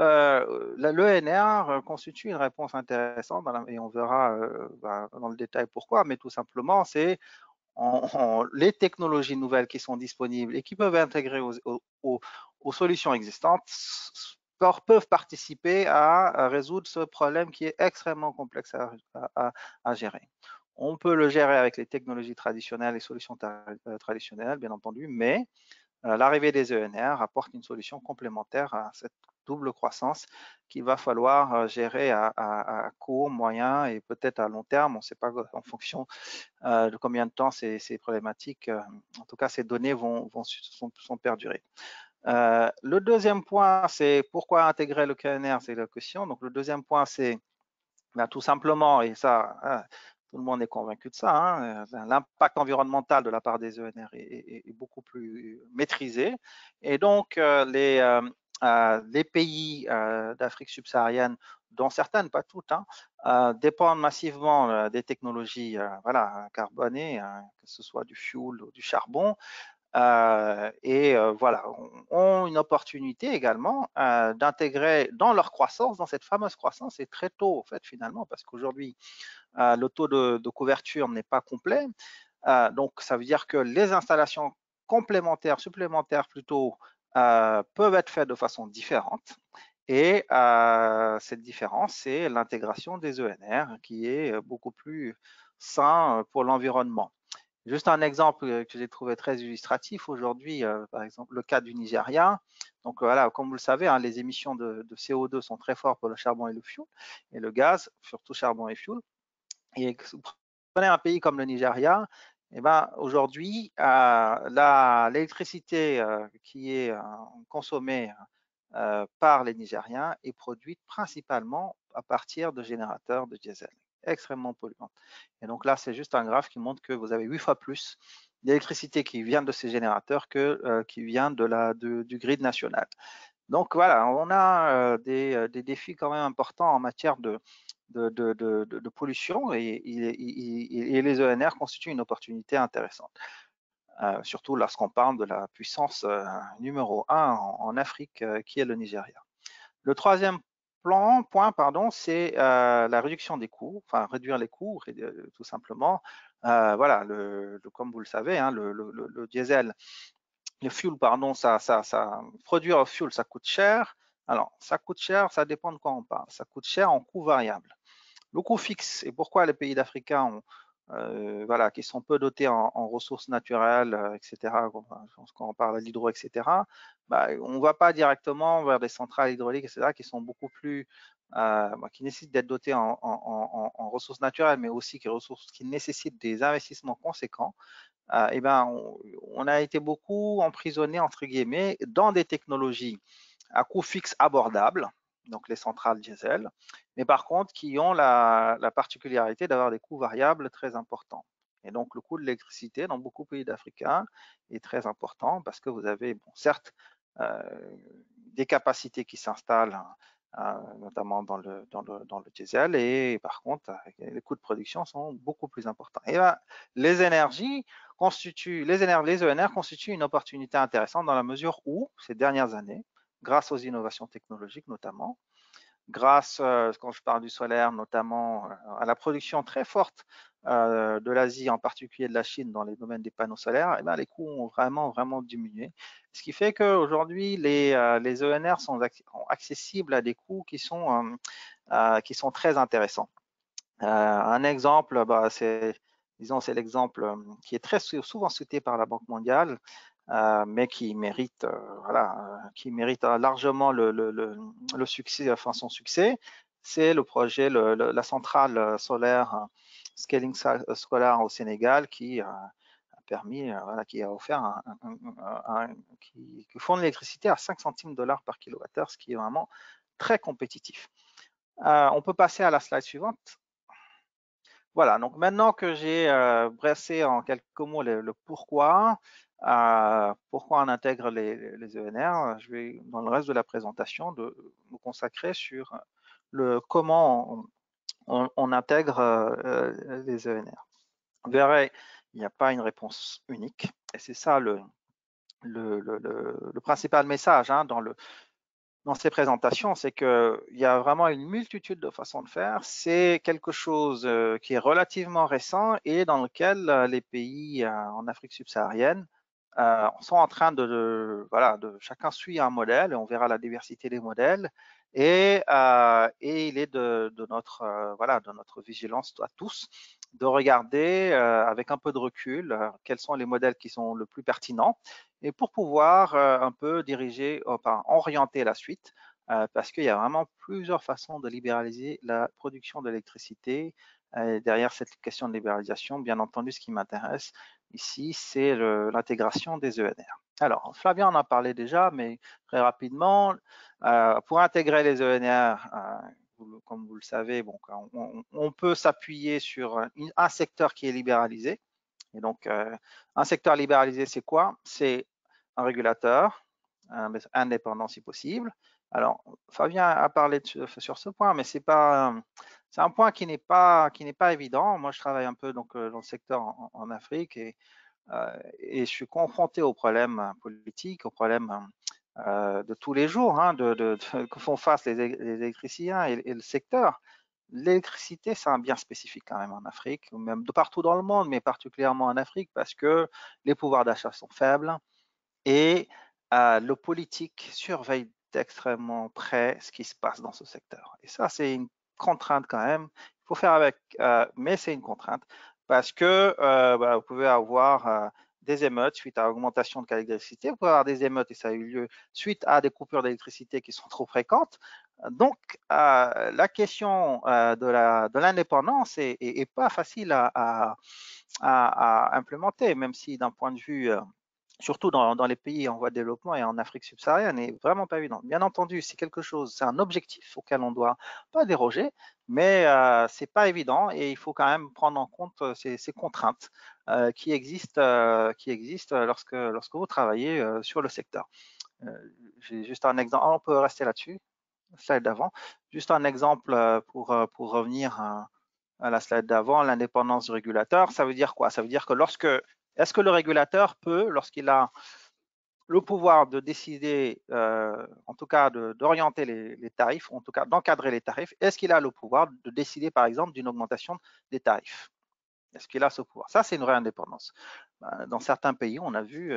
l'ENR constitue une réponse intéressante, et on verra dans le détail pourquoi, mais tout simplement, c'est les technologies nouvelles qui sont disponibles et qui peuvent intégrer aux solutions existantes peuvent participer à résoudre ce problème qui est extrêmement complexe à gérer. On peut le gérer avec les technologies traditionnelles, les solutions traditionnelles, bien entendu, mais l'arrivée des ENR apporte une solution complémentaire à cette double croissance qu'il va falloir gérer à court, moyen et peut-être à long terme. On ne sait pas en fonction de combien de temps ces problématiques, en tout cas ces données sont perdurer. Le deuxième point, c'est pourquoi intégrer le KNR, c'est la question. Donc le deuxième point, c'est tout simplement, et ça, tout le monde est convaincu de ça, hein, l'impact environnemental de la part des ENR est beaucoup plus maîtrisé. Et donc, les pays d'Afrique subsaharienne, dont certaines, pas toutes, dépendent massivement des technologies carbonées, que ce soit du fuel ou du charbon, voilà, ont une opportunité également d'intégrer dans leur croissance, dans cette fameuse croissance, et très tôt en fait finalement, parce qu'aujourd'hui le taux de couverture n'est pas complet, donc ça veut dire que les installations complémentaires, supplémentaires plutôt, peuvent être faites de façon différente. Et cette différence, c'est l'intégration des ENR qui est beaucoup plus sain pour l'environnement. Juste un exemple que j'ai trouvé très illustratif aujourd'hui, par exemple le cas du Nigeria. Donc voilà, comme vous le savez, les émissions de CO2 sont très fortes pour le charbon et le fioul, et le gaz, surtout charbon et fioul. Et vous prenez un pays comme le Nigeria, et aujourd'hui, l'électricité qui est consommée par les Nigériens est produite principalement à partir de générateurs de diesel, extrêmement polluantes. Et donc là, c'est juste un graphe qui montre que vous avez 8 fois plus d'électricité qui vient de ces générateurs que qui vient du grid national. Donc voilà, on a des défis quand même importants en matière de pollution et les ENR constituent une opportunité intéressante. Surtout lorsqu'on parle de la puissance numéro 1 en Afrique, qui est le Nigeria. Le troisième point, c'est la réduction des coûts, enfin réduire les coûts, tout simplement. Voilà, comme vous le savez, le diesel, le fuel, produire un fuel, ça coûte cher. Alors, ça coûte cher, ça dépend de quoi on parle. Ça coûte cher en coût variable. Le coût fixe, et pourquoi les pays d'Africains qui sont peu dotés en ressources naturelles, etc., quand on parle de l'hydro, etc., on ne va pas directement vers des centrales hydrauliques, etc., qui sont beaucoup plus, qui nécessitent d'être dotés en ressources naturelles, mais aussi qui nécessitent des investissements conséquents. On a été beaucoup emprisonnés, entre guillemets, dans des technologies à coût fixe abordable, donc les centrales diesel, mais par contre qui ont la particularité d'avoir des coûts variables très importants. Et donc le coût de l'électricité dans beaucoup de pays d'Afrique est très important parce que vous avez, bon, certes, des capacités qui s'installent, notamment dans le diesel, et par contre, les coûts de production sont beaucoup plus importants. Et ben, les ENR constituent une opportunité intéressante dans la mesure où, ces dernières années, grâce aux innovations technologiques notamment, grâce, quand je parle du solaire, notamment à la production très forte de l'Asie, en particulier de la Chine, dans les domaines des panneaux solaires, eh bien, les coûts ont vraiment diminué. Ce qui fait qu'aujourd'hui, les ENR sont accessibles à des coûts qui sont très intéressants. Un exemple, bah, c'est l'exemple qui est très souvent cité par la Banque mondiale, mais qui mérite, largement le succès, enfin son succès. C'est le projet, la centrale solaire Scaling Solar au Sénégal, qui a permis, qui a offert qui fournit l'électricité à 5 centimes $ par kilowattheure, ce qui est vraiment très compétitif. On peut passer à la slide suivante. Voilà, donc maintenant que j'ai dressé en quelques mots le pourquoi on intègre les ENR, je vais, dans le reste de la présentation, me consacrer sur le comment on intègre les ENR. Vous verrez, il n'y a pas une réponse unique, et c'est ça le principal message dans ces présentations, c'est qu'il y a vraiment une multitude de façons de faire. C'est quelque chose qui est relativement récent et dans lequel les pays en Afrique subsaharienne sont en train chacun suit un modèle, et on verra la diversité des modèles, et il est de notre vigilance à tous de regarder avec un peu de recul quels sont les modèles qui sont le plus pertinents, et pour pouvoir un peu orienter la suite, parce qu'il y a vraiment plusieurs façons de libéraliser la production d'électricité. Derrière cette question de libéralisation, bien entendu, ce qui m'intéresse ici, c'est l'intégration des ENR. Alors, Flavien en a parlé déjà, mais très rapidement, pour intégrer les ENR, comme vous le savez, bon, on peut s'appuyer sur un secteur qui est libéralisé. Et donc, un secteur libéralisé, c'est quoi? C'est un régulateur, indépendant si possible. Alors, Fabien a parlé sur ce point, mais c'est un point qui n'est pas évident. Moi, je travaille un peu dans le secteur en Afrique, et je suis confronté aux problèmes politiques, aux problèmes de tous les jours que font face les électriciens et le secteur. L'électricité, c'est un bien spécifique quand même en Afrique, ou même de partout dans le monde, mais particulièrement en Afrique, parce que les pouvoirs d'achat sont faibles et le politique surveille d'extrêmement près ce qui se passe dans ce secteur. Et ça, c'est une contrainte quand même. Il faut faire avec, mais c'est une contrainte parce que vous pouvez avoir des émeutes suite à l'augmentation de qualité d'électricité. Vous pouvez avoir des émeutes, et ça a eu lieu suite à des coupures d'électricité qui sont trop fréquentes. Donc, la question de l'indépendance est pas facile à implémenter, même si d'un point de vue surtout dans les pays en voie de développement et en Afrique subsaharienne, n'est vraiment pas évident. Bien entendu, c'est un objectif auquel on ne doit pas déroger, mais c'est pas évident, et il faut quand même prendre en compte ces contraintes qui existent lorsque vous travaillez sur le secteur. J'ai juste un exemple, on peut rester là-dessus, slide d'avant. Juste un exemple pour revenir à la slide d'avant, l'indépendance du régulateur. Ça veut dire quoi? Ça veut dire que est-ce que le régulateur peut, lorsqu'il a le pouvoir de décider, en tout cas d'orienter les tarifs, en tout cas d'encadrer les tarifs, est-ce qu'il a le pouvoir de décider par exemple d'une augmentation des tarifs? Est-ce qu'il a ce pouvoir? Ça, c'est une vraie indépendance. Dans certains pays, on a vu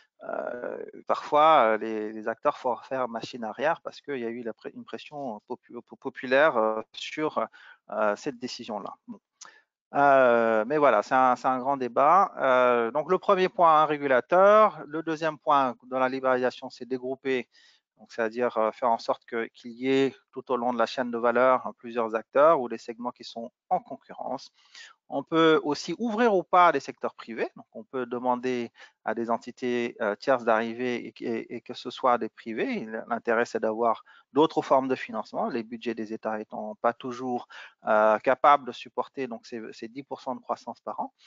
parfois les acteurs faire machine arrière parce qu'il y a eu une pression populaire sur cette décision-là. Bon. Mais voilà, c'est un grand débat. Donc le premier point, un régulateur. Le deuxième point dans la libéralisation, c'est dégrouper, c'est-à-dire faire en sorte qu'il y ait tout au long de la chaîne de valeur plusieurs acteurs ou des segments qui sont en concurrence. On peut aussi ouvrir ou pas des secteurs privés. Donc, on peut demander à des entités tierces d'arriver et que ce soit des privés. L'intérêt, c'est d'avoir d'autres formes de financement. Les budgets des États étant pas toujours capables de supporter, donc c'est 10% de croissance par an.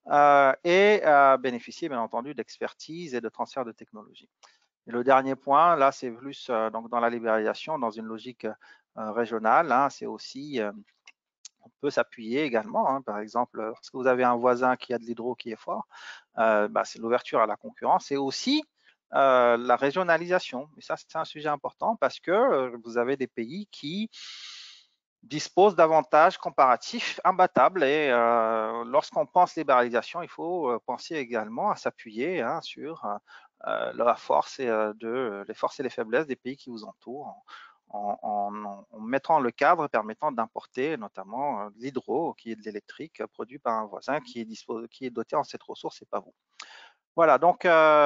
Et bénéficier, bien entendu, d'expertise et de transfert de technologie. Et le dernier point, là, c'est plus donc dans la libéralisation, dans une logique régionale. Hein, c'est aussi on peut s'appuyer également, hein, par exemple, lorsque vous avez un voisin qui a de l'hydro qui est fort, c'est l'ouverture à la concurrence et aussi la régionalisation. Et ça, c'est un sujet important parce que vous avez des pays qui disposent d'avantages comparatifs imbattables et lorsqu'on pense libéralisation, il faut penser également à s'appuyer hein, sur la force et les forces et les faiblesses des pays qui vous entourent en mettant le cadre permettant d'importer notamment de l'hydro, qui est de l'électrique, produit par un voisin qui est doté en cette ressource et pas vous. Voilà, donc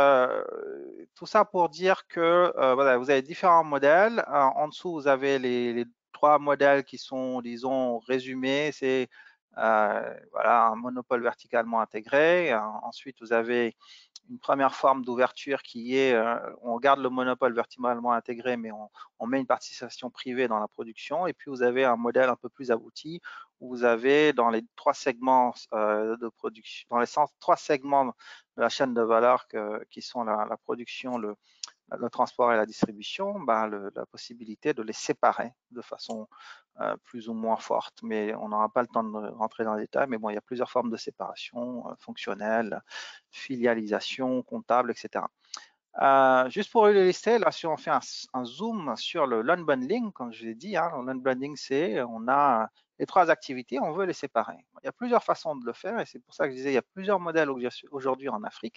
tout ça pour dire que voilà, vous avez différents modèles. En dessous, vous avez les 3 modèles qui sont, disons, résumés. C'est voilà, un monopole verticalement intégré. Ensuite, vous avez une première forme d'ouverture qui est, on garde le monopole verticalement intégré, mais on met une participation privée dans la production. Et puis, vous avez un modèle un peu plus abouti où vous avez dans les 3 segments de production, dans les 3 segments de la chaîne de valeur qui sont la production, le transport et la distribution, la possibilité de les séparer de façon plus ou moins forte, mais on n'aura pas le temps de rentrer dans les détails, mais bon, il y a plusieurs formes de séparation fonctionnelle, filialisation, comptable, etc. Juste pour illustrer, là, si on fait un zoom sur le l'unbundling, comme je l'ai dit, hein, l'unbundling, c'est on a les 3 activités, on veut les séparer. Il y a plusieurs façons de le faire et c'est pour ça que je disais, il y a plusieurs modèles aujourd'hui en Afrique.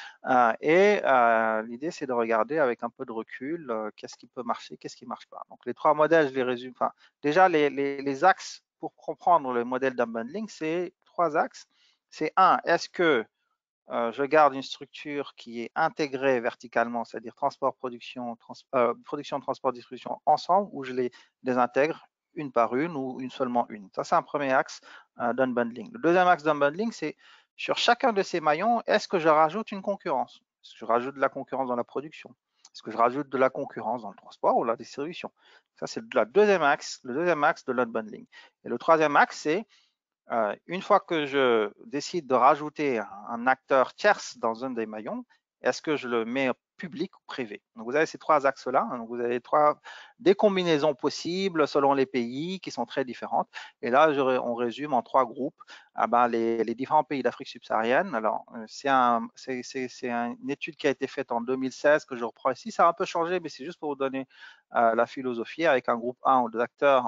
L'idée, c'est de regarder avec un peu de recul qu'est-ce qui peut marcher, qu'est-ce qui ne marche pas. Donc, les 3 modèles, je les résume. Enfin, déjà, les axes pour comprendre le modèle d'unbundling, c'est 3 axes. C'est est-ce que je garde une structure qui est intégrée verticalement, c'est-à-dire transport, production, transport, distribution ensemble, ou je les désintègre une par une ou seulement une. Ça, c'est un premier axe d'unbundling. Le deuxième axe d'unbundling, c'est sur chacun de ces maillons, est-ce que je rajoute une concurrence? Est-ce que je rajoute de la concurrence dans la production? Est-ce que je rajoute de la concurrence dans le transport ou la distribution? Ça, c'est le deuxième axe de l'unbundling. Et le troisième axe, c'est une fois que je décide de rajouter un acteur tierce dans un des maillons, est-ce que je le mets public ou privé? Donc, vous avez ces 3 axes-là. Donc, vous avez des combinaisons possibles selon les pays qui sont très différentes. Et là, on résume en 3 groupes les différents pays d'Afrique subsaharienne. Alors, c'est une étude qui a été faite en 2016 que je reprends ici. Ça a un peu changé, mais c'est juste pour vous donner la philosophie avec un groupe 1 d'acteurs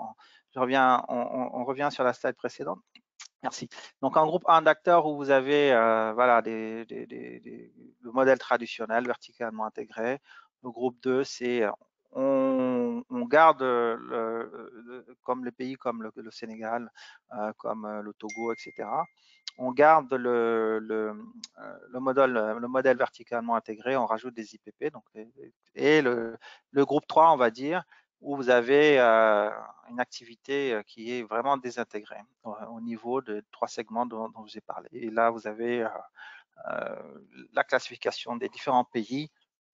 on revient sur la slide précédente. Merci. Donc, un groupe 1 d'acteurs où vous avez voilà, le modèle traditionnel verticalement intégré. Le groupe 2, c'est on garde comme les pays comme le Sénégal, comme le Togo, etc. On garde le modèle verticalement intégré, on rajoute des IPP. Donc, et le groupe 3, on va dire, où vous avez une activité qui est vraiment désintégrée au niveau de 3 segments dont je vous ai parlé. Et là, vous avez la classification des différents pays,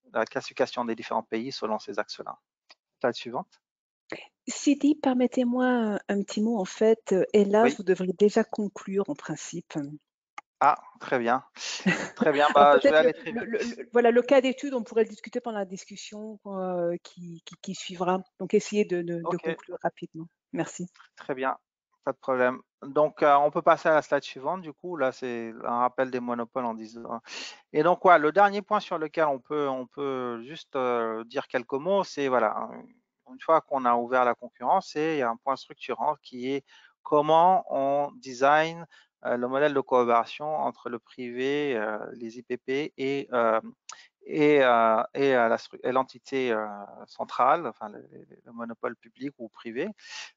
selon ces axes-là. Slide suivante. Sidi, permettez-moi un petit mot. En fait, hélas, Oui. vous devriez déjà conclure en principe. Ah, très bien. Très bien, je vais aller très vite. Voilà, le cas d'étude, on pourrait le discuter pendant la discussion qui suivra. Donc, essayez de conclure rapidement. Merci. Très bien, pas de problème. Donc, on peut passer à la slide suivante. Du coup, là, c'est un rappel des monopoles en disant. Et donc, ouais, le dernier point sur lequel on peut juste dire quelques mots, c'est voilà, une fois qu'on a ouvert la concurrence, il y a un point structurant qui est comment on design le modèle de coopération entre le privé, les IPP et l'entité centrale, enfin le monopole public ou privé.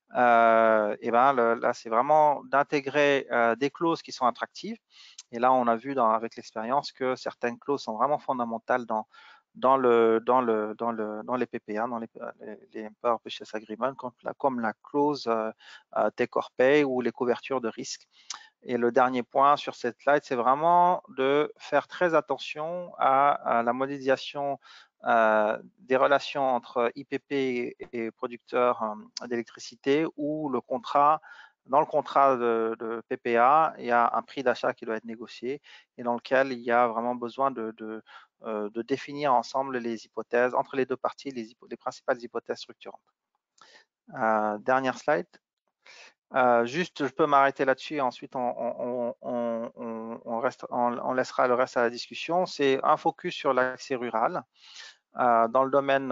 Là, c'est vraiment d'intégrer des clauses qui sont attractives. Et là, on a vu avec l'expérience que certaines clauses sont vraiment fondamentales dans dans les PPA, dans les Power Purchase Agreement, comme la clause take or pay ou les couvertures de risque. Et le dernier point sur cette slide, c'est vraiment de faire très attention à la modélisation des relations entre IPP et producteurs d'électricité, où dans le contrat de PPA, il y a un prix d'achat qui doit être négocié et dans lequel il y a vraiment besoin de définir ensemble les hypothèses, entre les deux parties, les principales hypothèses structurantes. Dernière slide. Juste, je peux m'arrêter là-dessus et ensuite on laissera le reste à la discussion. C'est un focus sur l'accès rural. Dans le domaine,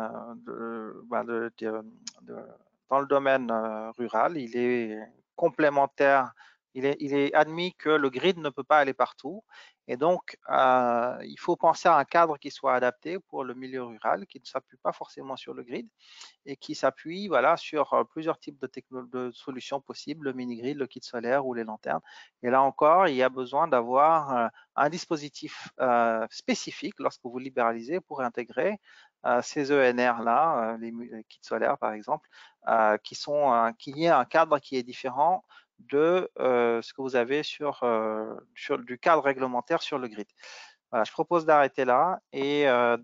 dans le domaine rural, il est complémentaire. Il est admis que le grid ne peut pas aller partout. Et donc, il faut penser à un cadre qui soit adapté pour le milieu rural, qui ne s'appuie pas forcément sur le grid et qui s'appuie sur plusieurs types de solutions possibles, le mini-grid, le kit solaire ou les lanternes. Et là encore, il y a besoin d'avoir un dispositif spécifique lorsque vous libéralisez pour intégrer ces ENR-là, les kits solaires par exemple, qu'il y ait un cadre qui est différent de ce que vous avez du cadre réglementaire sur le grid. Voilà, je propose d'arrêter là et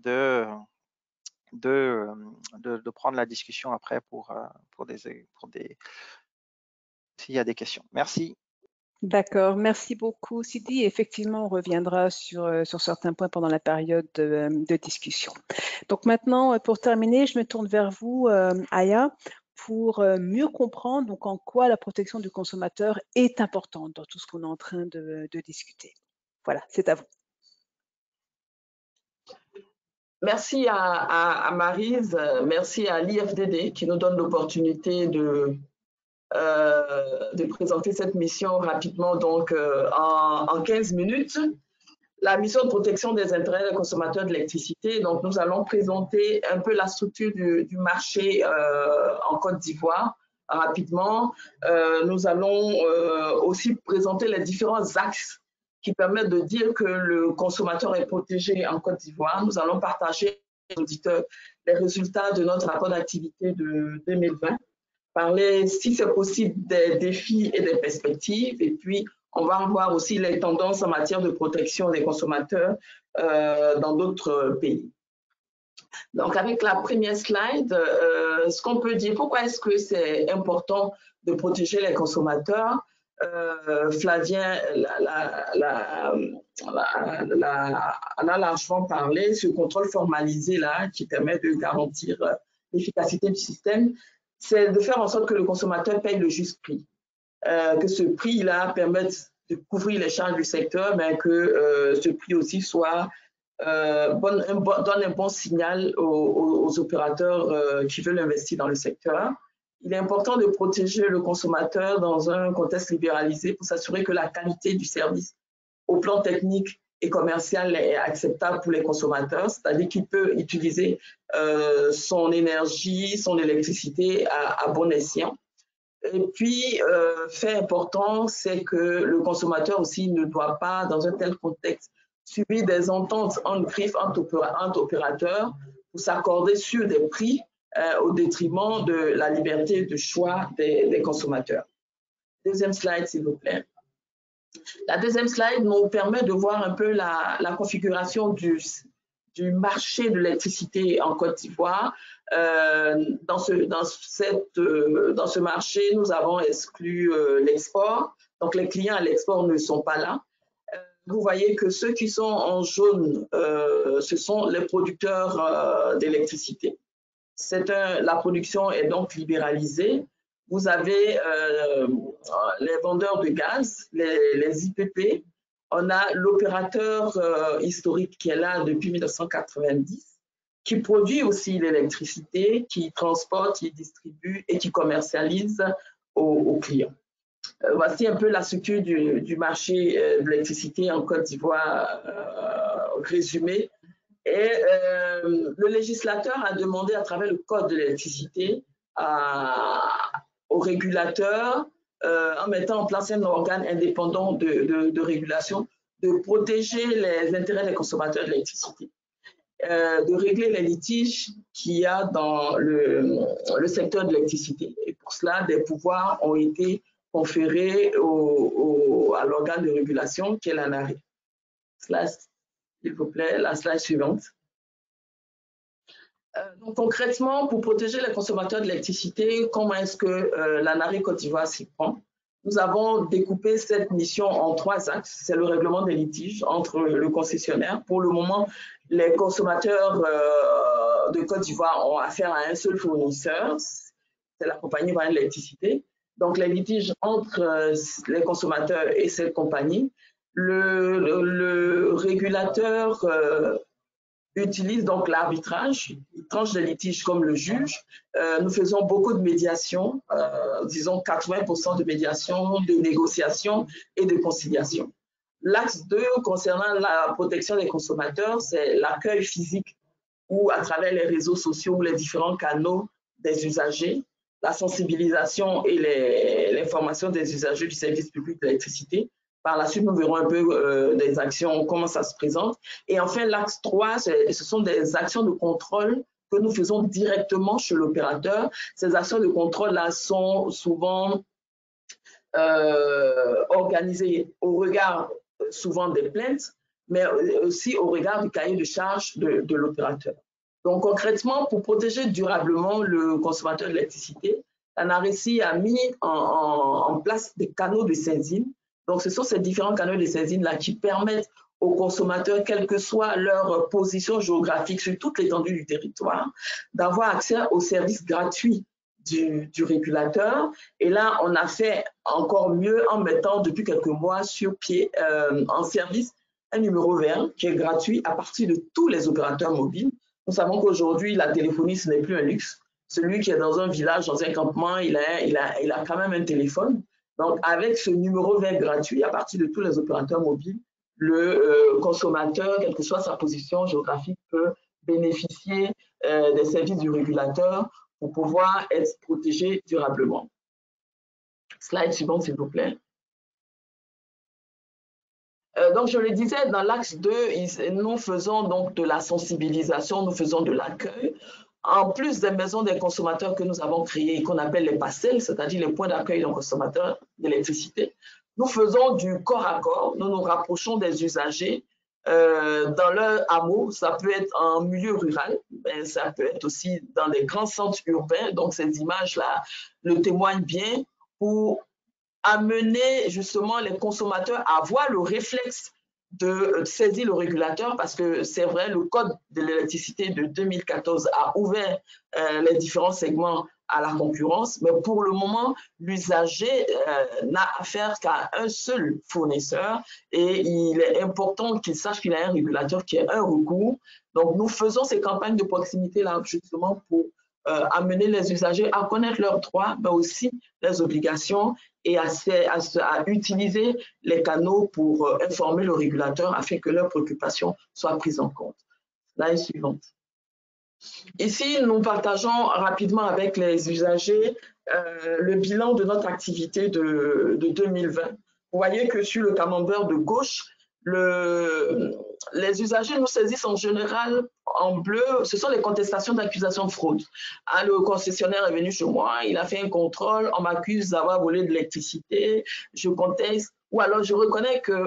de prendre la discussion après s'il y a des questions. Merci. D'accord, merci beaucoup Sidi. Effectivement, on reviendra sur certains points pendant la période de discussion. Donc maintenant, pour terminer, je me tourne vers vous, Aya, pour mieux comprendre donc, en quoi la protection du consommateur est importante dans tout ce qu'on est en train de discuter. Voilà, c'est à vous. Merci à Maryse, merci à l'IFDD qui nous donne l'opportunité de présenter cette mission rapidement, donc en 15 minutes. La mission de protection des intérêts des consommateurs d'électricité. Donc, nous allons présenter un peu la structure du marché en Côte d'Ivoire rapidement. Nous allons aussi présenter les différents axes qui permettent de dire que le consommateur est protégé en Côte d'Ivoire. Nous allons partager aux auditeurs les résultats de notre rapport d'activité de 2020, parler, si c'est possible, des défis et des perspectives, et puis on va voir aussi les tendances en matière de protection des consommateurs dans d'autres pays. Donc, avec la première slide, ce qu'on peut dire, pourquoi est-ce que c'est important de protéger les consommateurs? Flavien en a largement parlé, ce contrôle formalisé là, qui permet de garantir l'efficacité du système, c'est de faire en sorte que le consommateur paye le juste prix. Que ce prix-là permette de couvrir les charges du secteur, mais que ce prix aussi soit donne un bon signal aux opérateurs qui veulent investir dans le secteur. Il est important de protéger le consommateur dans un contexte libéralisé pour s'assurer que la qualité du service au plan technique et commercial est acceptable pour les consommateurs, c'est-à-dire qu'il peut utiliser son énergie, son électricité à bon escient. Et puis, fait important, c'est que le consommateur aussi ne doit pas, dans un tel contexte, subir des ententes en griffe entre opérateurs pour s'accorder sur des prix au détriment de la liberté de choix des consommateurs. Deuxième slide, s'il vous plaît. La deuxième slide nous permet de voir un peu la configuration du marché de l'électricité en Côte d'Ivoire. Dans ce marché, nous avons exclu l'export. Donc, les clients à l'export ne sont pas là. Vous voyez que ceux qui sont en jaune, ce sont les producteurs d'électricité. La production est donc libéralisée. Vous avez les vendeurs de gaz, les IPP. On a l'opérateur historique qui est là depuis 1990, qui produit aussi l'électricité, qui transporte, qui distribue et qui commercialise aux clients. Voici un peu la structure du marché de l'électricité en Côte d'Ivoire résumée. Et le législateur a demandé à travers le code de l'électricité aux régulateurs, en mettant en place un organe indépendant de régulation, de protéger les intérêts des consommateurs d'électricité. de régler les litiges qu'il y a dans le secteur de l'électricité. Et pour cela, des pouvoirs ont été conférés à l'organe de régulation qui est l'ANARE. S'il vous plaît, la slide suivante. Donc, concrètement, pour protéger les consommateurs de l'électricité, comment est-ce que l'ANARE Côte d'Ivoire s'y prend? Nous avons découpé cette mission en 3 axes. C'est le règlement des litiges entre le concessionnaire. Pour le moment, les consommateurs de Côte d'Ivoire ont affaire à un seul fournisseur, c'est la compagnie de l'électricité. Donc, les litiges entre les consommateurs et cette compagnie, le régulateur utilise donc l'arbitrage, il tranche des litiges comme le juge. Nous faisons beaucoup de médiation, disons 80% de médiation, de négociation et de conciliation. L'axe 2 concernant la protection des consommateurs, c'est l'accueil physique ou à travers les réseaux sociaux ou les différents canaux des usagers, la sensibilisation et l'information des usagers du service public de l'électricité. Par la suite, nous verrons un peu des actions, comment ça se présente. Et enfin, l'axe 3, ce sont des actions de contrôle que nous faisons directement chez l'opérateur. Ces actions de contrôle-là sont souvent organisées au regard souvent des plaintes, mais aussi au regard du cahier de charges de l'opérateur. Donc concrètement, pour protéger durablement le consommateur de l'électricité, l'ANARECI a mis en place des canaux de saisine. Donc ce sont ces différents canaux de saisine-là qui permettent aux consommateurs, quelle que soit leur position géographique sur toute l'étendue du territoire, d'avoir accès aux services gratuits du régulateur. Et là, on a fait encore mieux en mettant depuis quelques mois sur pied en service un numéro vert qui est gratuit à partir de tous les opérateurs mobiles. Nous savons qu'aujourd'hui, la téléphonie, ce n'est plus un luxe. Celui qui est dans un village, dans un campement, il a quand même un téléphone. Donc, avec ce numéro vert gratuit, à partir de tous les opérateurs mobiles, le consommateur, quelle que soit sa position géographique, peut bénéficier des services du régulateur pour pouvoir être protégé durablement. Slide suivante, s'il vous plaît. Donc, je le disais, dans l'axe 2, nous faisons donc de la sensibilisation, nous faisons de l'accueil. En plus des maisons des consommateurs que nous avons créées, qu'on appelle les PACEL, c'est-à-dire les points d'accueil des consommateurs d'électricité, nous faisons du corps à corps, nous nous rapprochons des usagers dans leur hameau, ça peut être en milieu rural, mais ça peut être aussi dans les grands centres urbains, donc ces images-là le témoignent bien pour amener justement les consommateurs à avoir le réflexe de saisir le régulateur, parce que c'est vrai, le code de l'électricité de 2014 a ouvert les différents segments à la concurrence, mais pour le moment, l'usager n'a affaire qu'à un seul fournisseur et il est important qu'il sache qu'il a un régulateur qui est un recours. Donc, nous faisons ces campagnes de proximité-là justement pour amener les usagers à connaître leurs droits, mais aussi les obligations et à utiliser les canaux pour informer le régulateur afin que leurs préoccupations soient prises en compte. Slide suivante. Ici, nous partageons rapidement avec les usagers le bilan de notre activité de 2020. Vous voyez que sur le camembert de gauche, les usagers nous saisissent en général en bleu, ce sont les contestations d'accusation de fraude. Ah, le concessionnaire est venu chez moi, il a fait un contrôle, on m'accuse d'avoir volé de l'électricité, je conteste, ou alors je reconnais que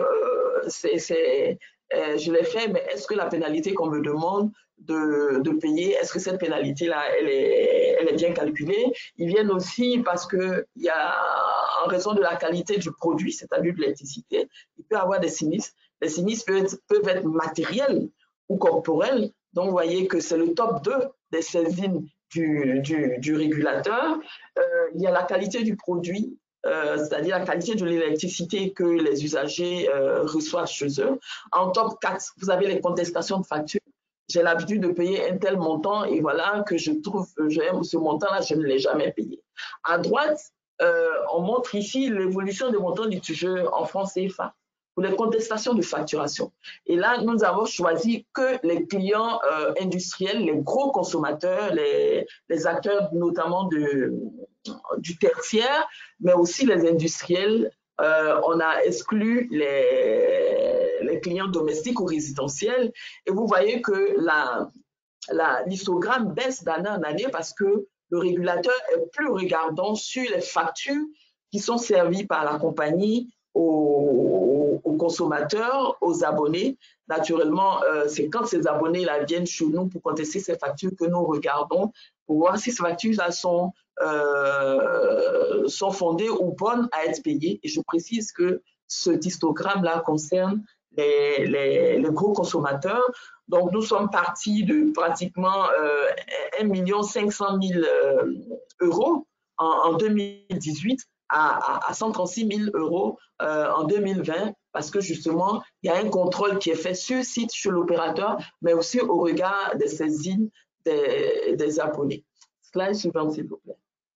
je l'ai fait, mais est-ce que la pénalité qu'on me demande de payer, est-ce que cette pénalité-là, elle est bien calculée? Ils viennent aussi parce qu'il y a, en raison de la qualité du produit, c'est-à-dire de l'électricité, il peut y avoir des sinistres. Les sinistres peuvent être matériels ou corporels. Donc, vous voyez que c'est le top 2 des saisines du régulateur. Il y a la qualité du produit, c'est-à-dire la qualité de l'électricité que les usagers reçoivent chez eux. En top 4, vous avez les contestations de factures. J'ai l'habitude de payer un tel montant et voilà que je trouve que ce montant-là, je ne l'ai jamais payé. À droite, on montre ici l'évolution des montants litigieux en francs CFA pour les contestations de facturation. Et là, nous avons choisi que les clients industriels, les gros consommateurs, les acteurs notamment du tertiaire, mais aussi les industriels. On a exclu les clients domestiques ou résidentiels. Et vous voyez que l'histogramme baisse d'année en année parce que le régulateur est plus regardant sur les factures qui sont servies par la compagnie aux consommateurs, aux abonnés. Naturellement, c'est quand ces abonnés-là viennent chez nous pour contester ces factures que nous regardons pour voir si ces factures-là sont fondées ou bonnes à être payées. Et je précise que ce histogramme-là concerne les gros consommateurs. Donc, nous sommes partis de pratiquement 1 500 000 euros en 2018 à 136 000 euros en 2020, parce que justement, il y a un contrôle qui est fait sur site, chez l'opérateur, mais aussi au regard des saisines des abonnés. Slide suivante, s'il vous plaît.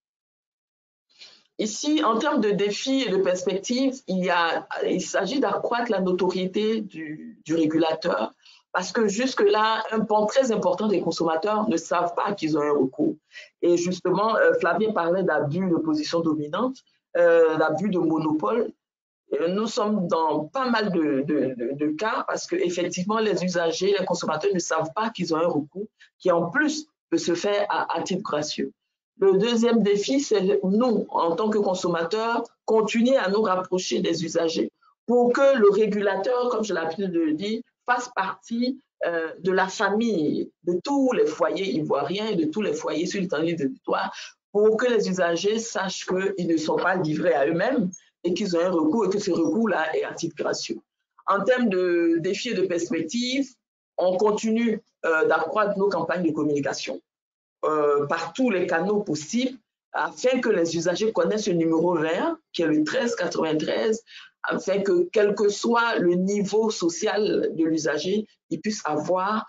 Ici, en termes de défis et de perspectives, il s'agit d'accroître la notoriété du régulateur, parce que jusque-là, un pan très important des consommateurs ne savent pas qu'ils ont un recours. Et justement, Flavien parlait d'abus de position dominante, d'abus de monopole. Nous sommes dans pas mal de cas parce qu'effectivement, les usagers, les consommateurs ne savent pas qu'ils ont un recours qui, en plus, peut se faire à titre gracieux. Le deuxième défi, c'est nous, en tant que consommateurs, continuer à nous rapprocher des usagers pour que le régulateur, comme j'ai l'habitude de le dire, fasse partie de la famille, de tous les foyers ivoiriens et de tous les foyers sur l'étendue du territoire, pour que les usagers sachent qu'ils ne sont pas livrés à eux-mêmes et qu'ils ont un recours et que ce recours-là est à titre gracieux. En termes de défis et de perspectives, on continue d'accroître nos campagnes de communication par tous les canaux possibles afin que les usagers connaissent le numéro vert, qui est le 1393, afin que, quel que soit le niveau social de l'usager, il puisse avoir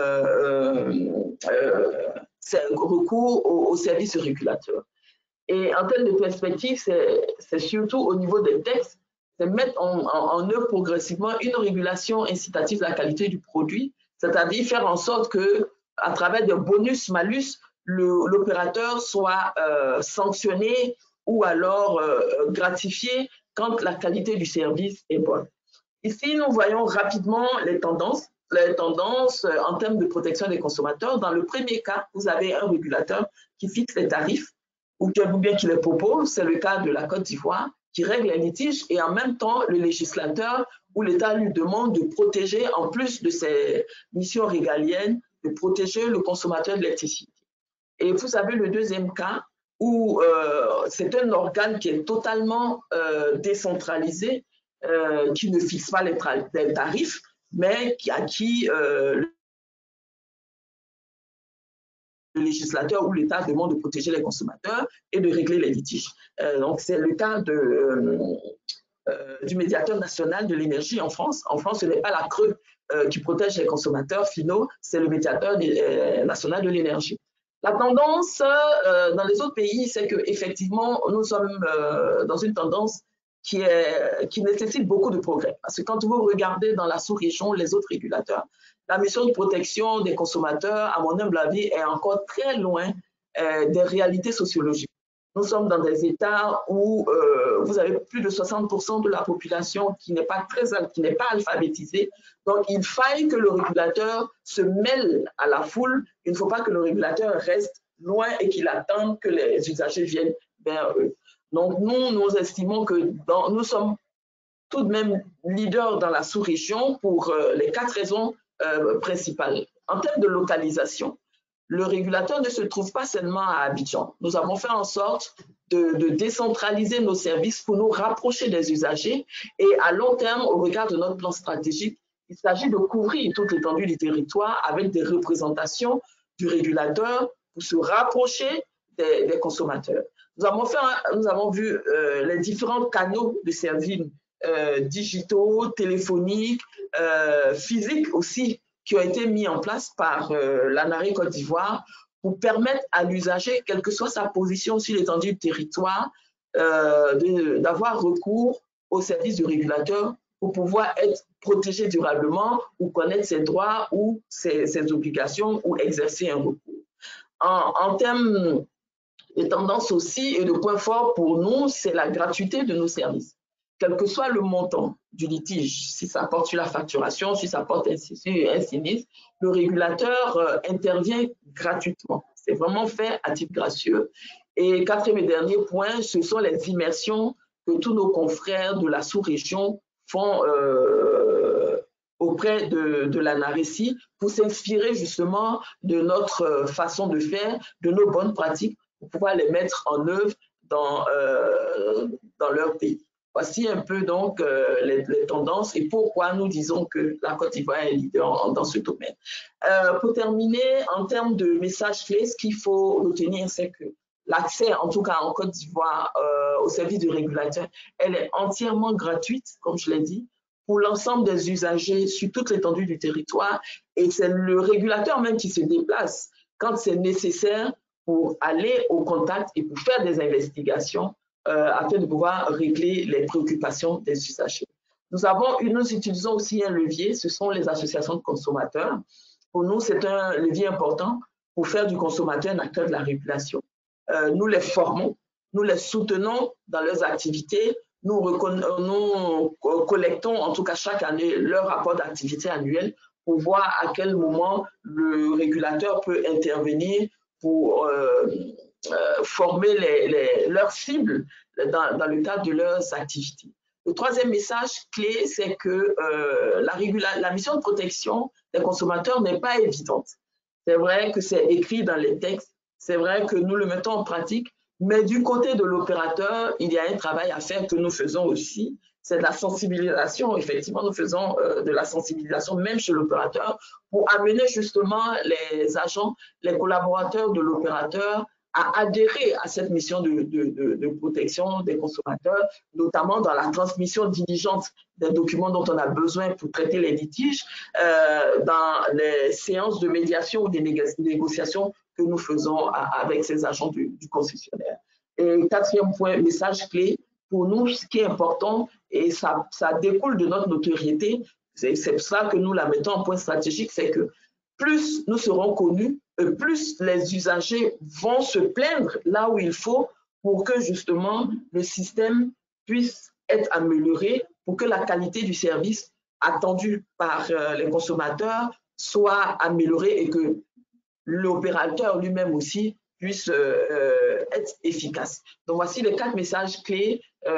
recours au service régulateur. Et en termes de perspective, c'est surtout au niveau des textes, c'est mettre en œuvre progressivement une régulation incitative de la qualité du produit, c'est-à-dire faire en sorte que, à travers des bonus-malus, l'opérateur soit sanctionné ou alors gratifié quand la qualité du service est bonne. Ici, nous voyons rapidement les tendances en termes de protection des consommateurs. Dans le premier cas, vous avez un régulateur qui fixe les tarifs ou bien qui les propose, c'est le cas de la Côte d'Ivoire, qui règle les litiges et en même temps, le législateur ou l'État lui demande de protéger, en plus de ses missions régaliennes, de protéger le consommateur de l'électricité. Et vous avez le deuxième cas où c'est un organe qui est totalement décentralisé, qui ne fixe pas les tarifs, mais à qui le législateur ou l'État demande de protéger les consommateurs et de régler les litiges. Donc, c'est le cas du médiateur national de l'énergie en France. En France, ce n'est pas la CRE qui protège les consommateurs finaux, c'est le médiateur national de l'énergie. La tendance dans les autres pays, c'est qu'effectivement, nous sommes dans une tendance qui nécessite beaucoup de progrès. Parce que quand vous regardez dans la sous-région les autres régulateurs, la mission de protection des consommateurs, à mon humble avis, est encore très loin des réalités sociologiques. Nous sommes dans des États où vous avez plus de 60% de la population qui n'est pas alphabétisée. Donc, il faille que le régulateur se mêle à la foule. Il ne faut pas que le régulateur reste loin et qu'il attende que les usagers viennent vers eux. Donc, nous estimons que nous sommes tout de même leaders dans la sous-région pour les 4 raisons principales. En termes de localisation, le régulateur ne se trouve pas seulement à Abidjan. Nous avons fait en sorte de décentraliser nos services pour nous rapprocher des usagers et à long terme, au regard de notre plan stratégique, il s'agit de couvrir toute l'étendue du territoire avec des représentations du régulateur pour se rapprocher des consommateurs. Nous avons vu les différents canaux de services digitaux, téléphoniques, physiques aussi, qui ont été mis en place par l'ANARE Côte d'Ivoire pour permettre à l'usager, quelle que soit sa position sur l'étendue du territoire, d'avoir recours au service du régulateur pour pouvoir être protégé durablement ou connaître ses droits ou ses obligations ou exercer un recours. En termes de tendance aussi et de point fort pour nous, c'est la gratuité de nos services. quel que soit le montant du litige, si ça porte sur la facturation, si ça porte un sinistre, le régulateur intervient gratuitement. C'est vraiment fait à titre gracieux. Et quatrième et dernier point, ce sont les immersions que tous nos confrères de la sous-région font auprès de la NARECI pour s'inspirer justement de notre façon de faire, de nos bonnes pratiques, pour pouvoir les mettre en œuvre dans leur pays. Voici un peu donc les tendances et pourquoi nous disons que la Côte d'Ivoire est leader dans ce domaine. Pour terminer, en termes de messages clés, ce qu'il faut retenir, c'est que l'accès, en tout cas en Côte d'Ivoire, au service du régulateur, elle est entièrement gratuite, comme je l'ai dit, pour l'ensemble des usagers sur toute l'étendue du territoire. Et c'est le régulateur même qui se déplace quand c'est nécessaire pour aller au contact et pour faire des investigations afin de pouvoir régler les préoccupations des usagers. Nous utilisons aussi un levier, ce sont les associations de consommateurs. Pour nous, c'est un levier important pour faire du consommateur un acteur de la régulation. Nous les formons, nous les soutenons dans leurs activités, nous collectons en tout cas chaque année leur rapport d'activité annuel pour voir à quel moment le régulateur peut intervenir pour former leurs cibles dans le cadre de leurs activités. Le troisième message clé, c'est que la mission de protection des consommateurs n'est pas évidente. C'est vrai que c'est écrit dans les textes, c'est vrai que nous le mettons en pratique, mais du côté de l'opérateur, il y a un travail à faire que nous faisons aussi. C'est de la sensibilisation. Effectivement, nous faisons de la sensibilisation même chez l'opérateur pour amener justement les agents, les collaborateurs de l'opérateur à adhérer à cette mission de protection des consommateurs, notamment dans la transmission diligente des documents dont on a besoin pour traiter les litiges, dans les séances de médiation ou des négociations que nous faisons avec ces agents du concessionnaire. Et quatrième point, message clé, pour nous, ce qui est important, et ça découle de notre notoriété, c'est pour ça que nous la mettons en point stratégique, c'est que plus nous serons connus, plus les usagers vont se plaindre là où il faut pour que justement le système puisse être amélioré, pour que la qualité du service attendu par les consommateurs soit améliorée et que l'opérateur lui-même aussi puisse être efficace. Donc voici les 4 messages clés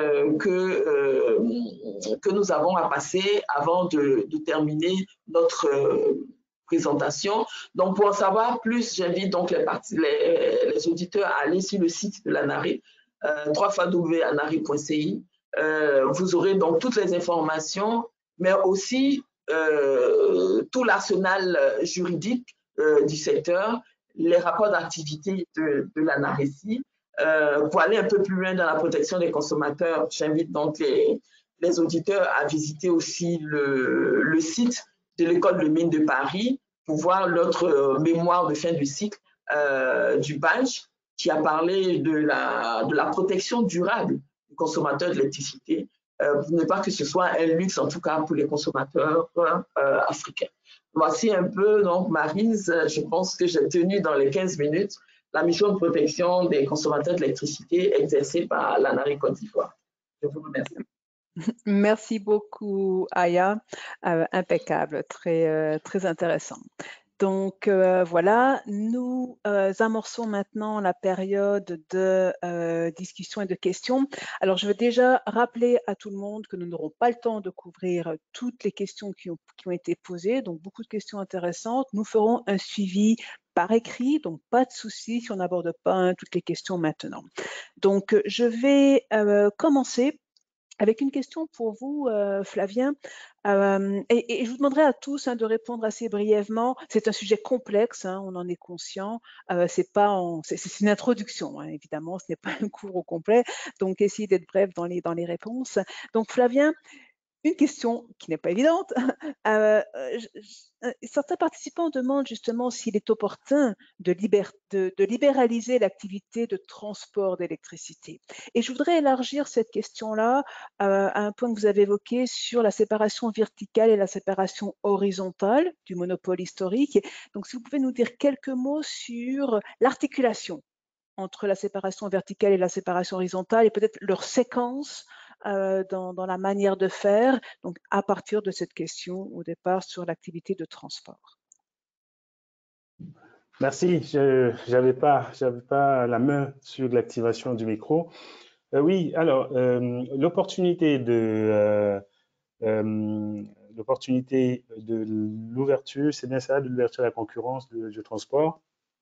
que nous avons à passer avant de terminer notre présentation. Donc pour en savoir plus, j'invite donc les auditeurs à aller sur le site de l'ANARI, www.anari.ci. Vous aurez donc toutes les informations, mais aussi tout l'arsenal juridique du secteur, les rapports d'activité de l'ANARECI. Pour aller un peu plus loin dans la protection des consommateurs, j'invite donc les auditeurs à visiter aussi le site de l'École de mines de Paris pour voir notre mémoire de fin du cycle du badge qui a parlé de la protection durable du consommateur de l'électricité, pour ne pas que ce soit un luxe, en tout cas pour les consommateurs africains. Voici un peu, donc, Maryse, je pense que j'ai tenu dans les 15 minutes la mission de protection des consommateurs d'électricité exercée par l'ANARI Côte d'Ivoire. Je vous remercie. Merci beaucoup, Aya. Impeccable, très intéressant. Donc voilà, nous amorçons maintenant la période de discussion et de questions. Alors je veux déjà rappeler à tout le monde que nous n'aurons pas le temps de couvrir toutes les questions qui ont été posées, donc beaucoup de questions intéressantes. Nous ferons un suivi par écrit, donc pas de souci si on n'aborde pas toutes les questions maintenant. Donc je vais commencer avec une question pour vous, Flavien, et je vous demanderai à tous de répondre assez brièvement. C'est un sujet complexe, on en est conscient. C'est une introduction, évidemment, ce n'est pas un cours au complet. Donc, essayez d'être bref dans les réponses. Donc, Flavien, une question qui n'est pas évidente. Certains participants demandent justement s'il est opportun de libéraliser l'activité de transport d'électricité. Et je voudrais élargir cette question-là à un point que vous avez évoqué sur la séparation verticale et la séparation horizontale du monopole historique. Donc, si vous pouvez nous dire quelques mots sur l'articulation entre la séparation verticale et la séparation horizontale et peut-être leur séquence dans la manière de faire, donc à partir de cette question au départ sur l'activité de transport. Merci, je n'avais pas la main sur l'activation du micro. Oui, alors, l'opportunité de l'ouverture, c'est bien ça, de l'ouverture à la concurrence du transport.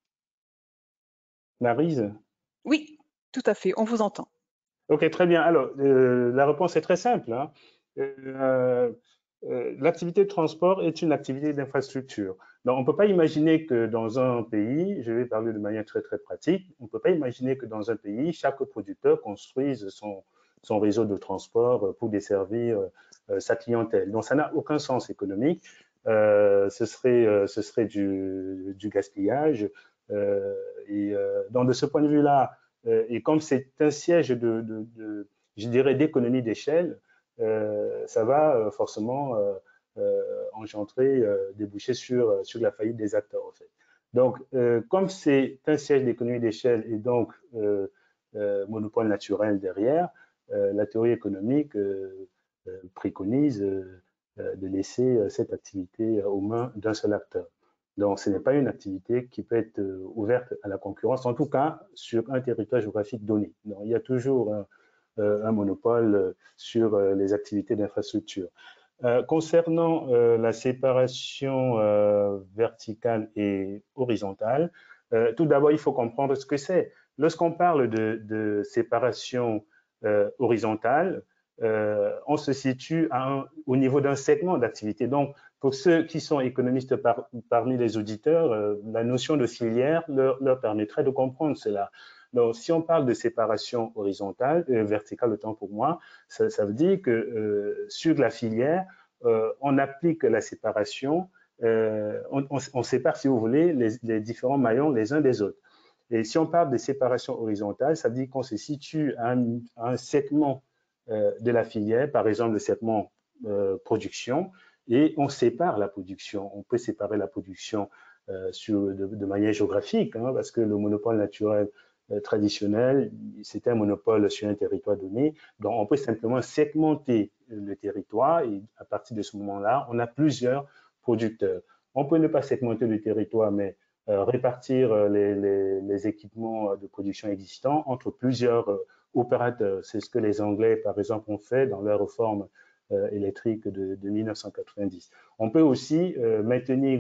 Maryse? Oui, tout à fait, on vous entend. Ok, très bien. Alors, la réponse est très simple, hein. L'activité de transport est une activité d'infrastructure. Donc, on ne peut pas imaginer que dans un pays, je vais parler de manière très, très pratique, on ne peut pas imaginer que dans un pays, chaque producteur construise son réseau de transport pour desservir sa clientèle. Donc, ça n'a aucun sens économique. Ce serait du gaspillage. Donc, de ce point de vue-là, et comme c'est un siège je dirais, d'économie d'échelle, ça va forcément engendrer, déboucher sur la faillite des acteurs, en fait. Donc, comme c'est un siège d'économie d'échelle et donc monopole naturel derrière, la théorie économique préconise de laisser cette activité aux mains d'un seul acteur. Donc, ce n'est pas une activité qui peut être ouverte à la concurrence, en tout cas sur un territoire géographique donné. Donc, il y a toujours un monopole sur les activités d'infrastructure. Concernant la séparation verticale et horizontale, tout d'abord, il faut comprendre ce que c'est. Lorsqu'on parle de séparation horizontale, on se situe au niveau d'un segment d'activité. Donc, pour ceux qui sont économistes parmi les auditeurs, la notion de filière leur permettrait de comprendre cela. Donc, si on parle de séparation horizontale, verticale, autant pour moi, ça veut dire que sur la filière, on applique la séparation, on sépare, si vous voulez, les différents maillons les uns des autres. Et si on parle de séparation horizontale, ça veut dire qu'on se situe à un segment de la filière, par exemple le segment production, et on sépare la production. On peut séparer la production de manière géographique, hein, parce que le monopole naturel traditionnel, c'était un monopole sur un territoire donné. Donc, on peut simplement segmenter le territoire et à partir de ce moment-là, on a plusieurs producteurs. On peut ne pas segmenter le territoire, mais répartir les équipements de production existants entre plusieurs opérateurs. C'est ce que les Anglais, par exemple, ont fait dans leur réforme électrique de 1990. On peut aussi maintenir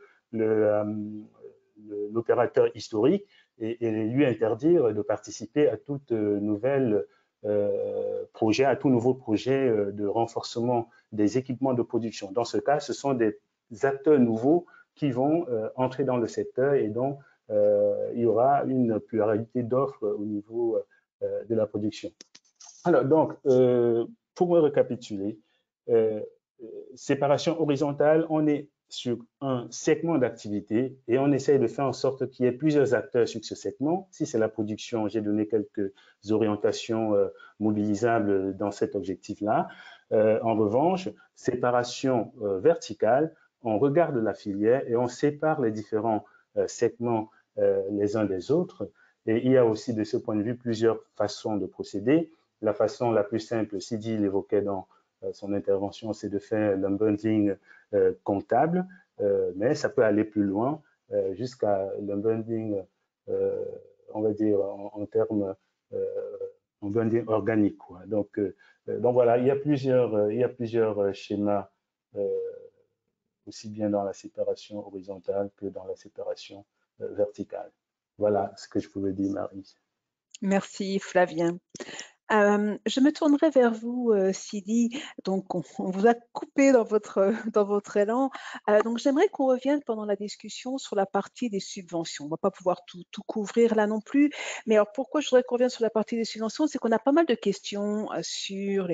l'opérateur historique et lui interdire de participer à tout nouvel projet, à tout nouveau projet de renforcement des équipements de production. Dans ce cas, ce sont des acteurs nouveaux qui vont entrer dans le secteur et donc il y aura une pluralité d'offres au niveau de la production. Alors donc, pour me récapituler, séparation horizontale, on est sur un segment d'activité et on essaye de faire en sorte qu'il y ait plusieurs acteurs sur ce segment. Si c'est la production, j'ai donné quelques orientations mobilisables dans cet objectif-là. En revanche, séparation verticale, on regarde la filière et on sépare les différents segments les uns des autres. Et il y a aussi de ce point de vue plusieurs façons de procéder. La façon la plus simple, Sidi l'évoquait dans son intervention, c'est de faire l'unbundling comptable, mais ça peut aller plus loin jusqu'à l'unbundling, on va dire, en termes unbundling organique, quoi. Donc voilà, il y a plusieurs schémas, aussi bien dans la séparation horizontale que dans la séparation verticale. Voilà ce que je pouvais dire, Marie. Merci Flavien. Je me tournerai vers vous, Sidi. Donc, on vous a coupé dans votre élan. Donc, j'aimerais qu'on revienne pendant la discussion sur la partie des subventions. On ne va pas pouvoir tout couvrir là non plus. Mais alors, pourquoi je voudrais qu'on revienne sur la partie des subventions? C'est qu'on a pas mal de questions sur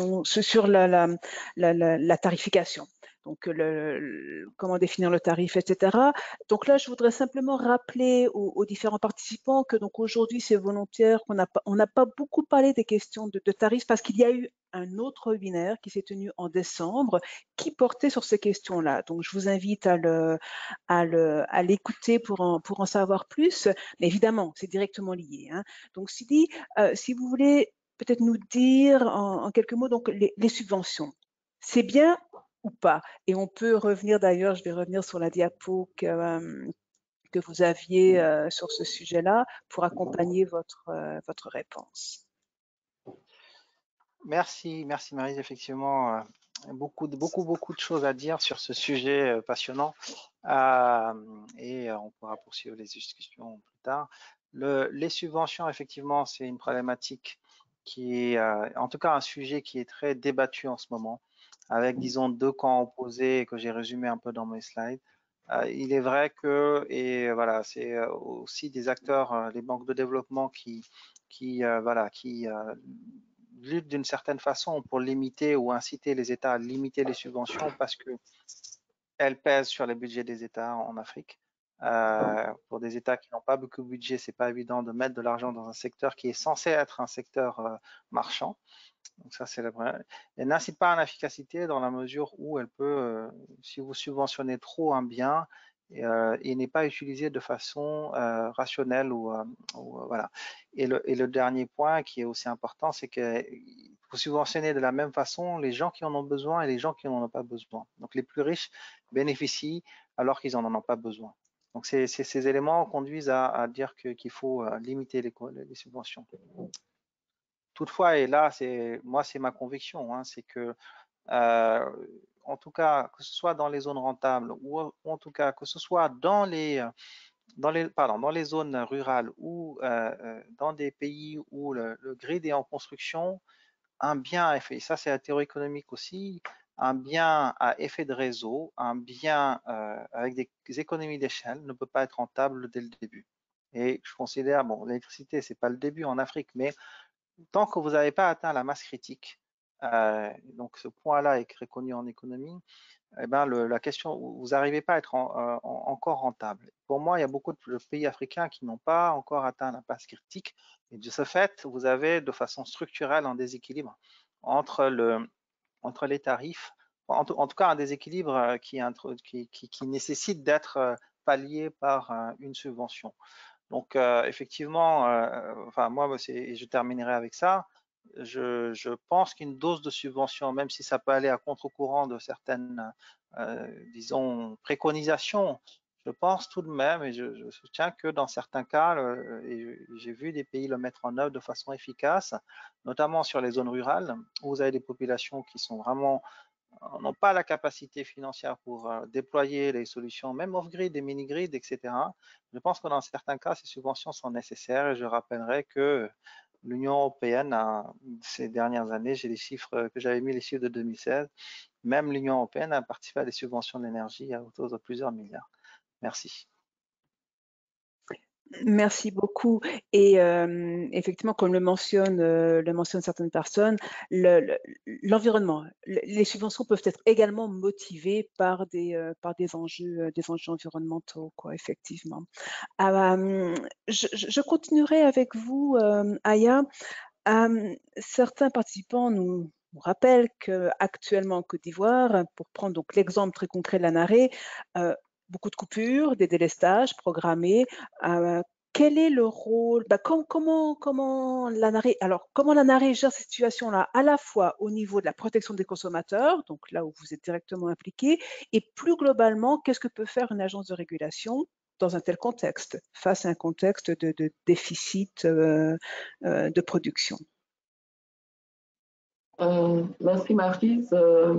la tarification. Donc, comment définir le tarif, etc. Donc là, je voudrais simplement rappeler aux différents participants que donc aujourd'hui, c'est volontaire, qu'on n'a pas beaucoup parlé des questions de tarifs parce qu'il y a eu un autre webinaire qui s'est tenu en décembre qui portait sur ces questions-là. Donc, je vous invite à l'écouter pour en savoir plus. Mais évidemment, c'est directement lié, hein. Donc, Sidi, si vous voulez peut-être nous dire en quelques mots donc les subventions. C'est bien ou pas? Et on peut revenir d'ailleurs, je vais revenir sur la diapo que vous aviez sur ce sujet-là pour accompagner votre réponse. Merci Maryse, effectivement, beaucoup de choses à dire sur ce sujet passionnant et on pourra poursuivre les discussions plus tard. Les subventions, effectivement, c'est une problématique qui est, en tout cas, un sujet qui est très débattu en ce moment, avec, disons, deux camps opposés que j'ai résumé un peu dans mes slides. Il est vrai que, et voilà, c'est aussi des acteurs, les banques de développement qui luttent d'une certaine façon pour limiter ou inciter les États à limiter les subventions parce qu'elles pèsent sur les budgets des États en Afrique. Pour des États qui n'ont pas beaucoup de budget, c'est pas évident de mettre de l'argent dans un secteur qui est censé être un secteur marchand. Donc ça, c'est la première. Elle n'incite pas à l'efficacité dans la mesure où elle peut, si vous subventionnez trop un bien, il n'est pas utilisé de façon rationnelle ou voilà. Et le dernier point qui est aussi important, c'est que vous subventionnez de la même façon les gens qui en ont besoin et les gens qui n'en ont pas besoin. Donc les plus riches bénéficient alors qu'ils n'en ont pas besoin. Donc ces éléments conduisent à dire qu'il faut limiter les subventions. Toutefois, et là, c'est ma conviction, hein, c'est que, en tout cas, que ce soit dans les zones rentables ou en tout cas que ce soit dans les zones rurales ou dans des pays où le grid est en construction, un bien à effet, ça c'est la théorie économique aussi, un bien à effet de réseau, un bien avec des économies d'échelle ne peut pas être rentable dès le début. Et je considère, bon, l'électricité, c'est pas le début en Afrique, mais tant que vous n'avez pas atteint la masse critique, donc ce point-là est reconnu en économie, eh ben la question, vous n'arrivez pas à être encore rentable. Pour moi, il y a beaucoup de pays africains qui n'ont pas encore atteint la masse critique, et de ce fait, vous avez de façon structurelle un déséquilibre entre les tarifs, en tout cas un déséquilibre qui nécessite d'être pallié par une subvention. Donc, effectivement, enfin, moi, et je terminerai avec ça, je pense qu'une dose de subvention, même si ça peut aller à contre-courant de certaines, disons, préconisations, je pense tout de même, et je soutiens que dans certains cas, et j'ai vu des pays le mettre en œuvre de façon efficace, notamment sur les zones rurales, où vous avez des populations qui sont vraiment n'ont pas la capacité financière pour déployer les solutions, même off-grid, des mini-grids, etc. Je pense que dans certains cas, ces subventions sont nécessaires et je rappellerai que l'Union européenne, ces dernières années, j'ai les chiffres que j'avais mis, les chiffres de 2016, même l'Union européenne a participé à des subventions de l'énergie à hauteur de plusieurs milliards. Merci. Merci beaucoup. Et effectivement, comme le mentionnent certaines personnes, l'environnement, les subventions peuvent être également motivées par des enjeux environnementaux, quoi, effectivement. Je continuerai avec vous, Aya. Certains participants nous rappellent qu'actuellement en Côte d'Ivoire, pour prendre donc l'exemple très concret de la NARE, beaucoup de coupures, des délestages programmés. Quel est le rôle, comment la NARE gère cette situation-là, à la fois au niveau de la protection des consommateurs, donc là où vous êtes directement impliqué, et plus globalement, qu'est-ce que peut faire une agence de régulation dans un tel contexte, face à un contexte de déficit de production? Merci Maryse.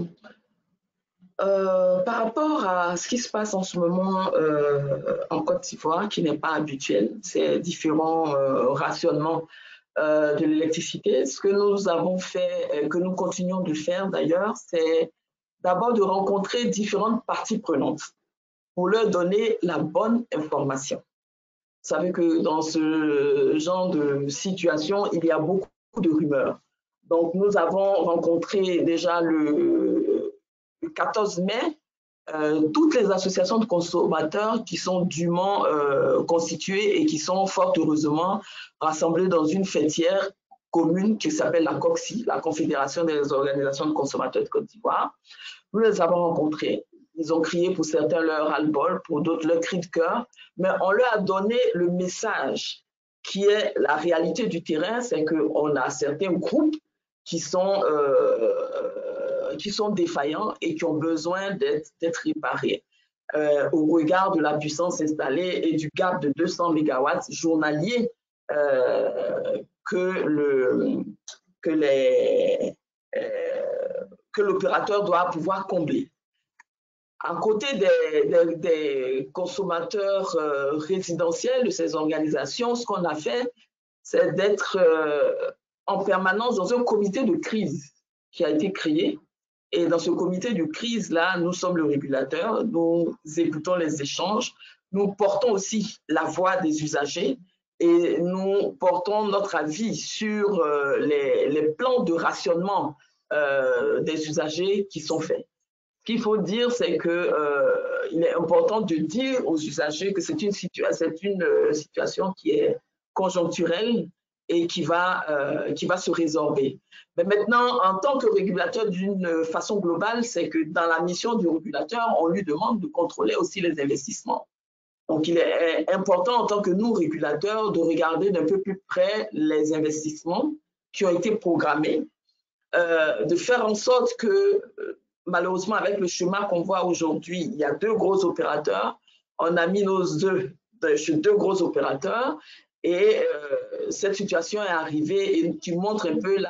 Par rapport à ce qui se passe en ce moment en Côte d'Ivoire, qui n'est pas habituel, c'est différents rationnements de l'électricité. Ce que nous avons fait, que nous continuons de faire d'ailleurs, c'est d'abord de rencontrer différentes parties prenantes pour leur donner la bonne information. Vous savez que dans ce genre de situation, il y a beaucoup de rumeurs. Donc, nous avons rencontré déjà le 14 mai toutes les associations de consommateurs qui sont dûment constituées et qui sont fort heureusement rassemblées dans une fêtière commune qui s'appelle la COCSI, la Confédération des organisations de consommateurs de Côte d'Ivoire. Nous les avons rencontrés. Ils ont crié pour certains leur ras-le-bol, pour d'autres leur cri de cœur, mais on leur a donné le message qui est la réalité du terrain, c'est qu'on a certains groupes qui sont défaillants et qui ont besoin d'être réparés au regard de la puissance installée et du gap de 200 MW journaliers que l'opérateur doit pouvoir combler. À côté des consommateurs résidentiels de ces organisations, ce qu'on a fait, c'est d'être en permanence dans un comité de crise qui a été créé. Et dans ce comité de crise-là, nous sommes le régulateur, nous écoutons les échanges, nous portons aussi la voix des usagers et nous portons notre avis sur les plans de rationnement des usagers qui sont faits. Ce qu'il faut dire, c'est qu'il est important de dire aux usagers que c'est une situation qui est conjoncturelle et qui va se résorber. Mais maintenant, en tant que régulateur d'une façon globale, c'est que dans la mission du régulateur, on lui demande de contrôler aussi les investissements. Donc, il est important en tant que nous, régulateurs, de regarder d'un peu plus près les investissements qui ont été programmés, de faire en sorte que, malheureusement, avec le schéma qu'on voit aujourd'hui, il y a deux gros opérateurs. On a mis nos œufs chez deux gros opérateurs et cette situation est arrivée et qui montre un peu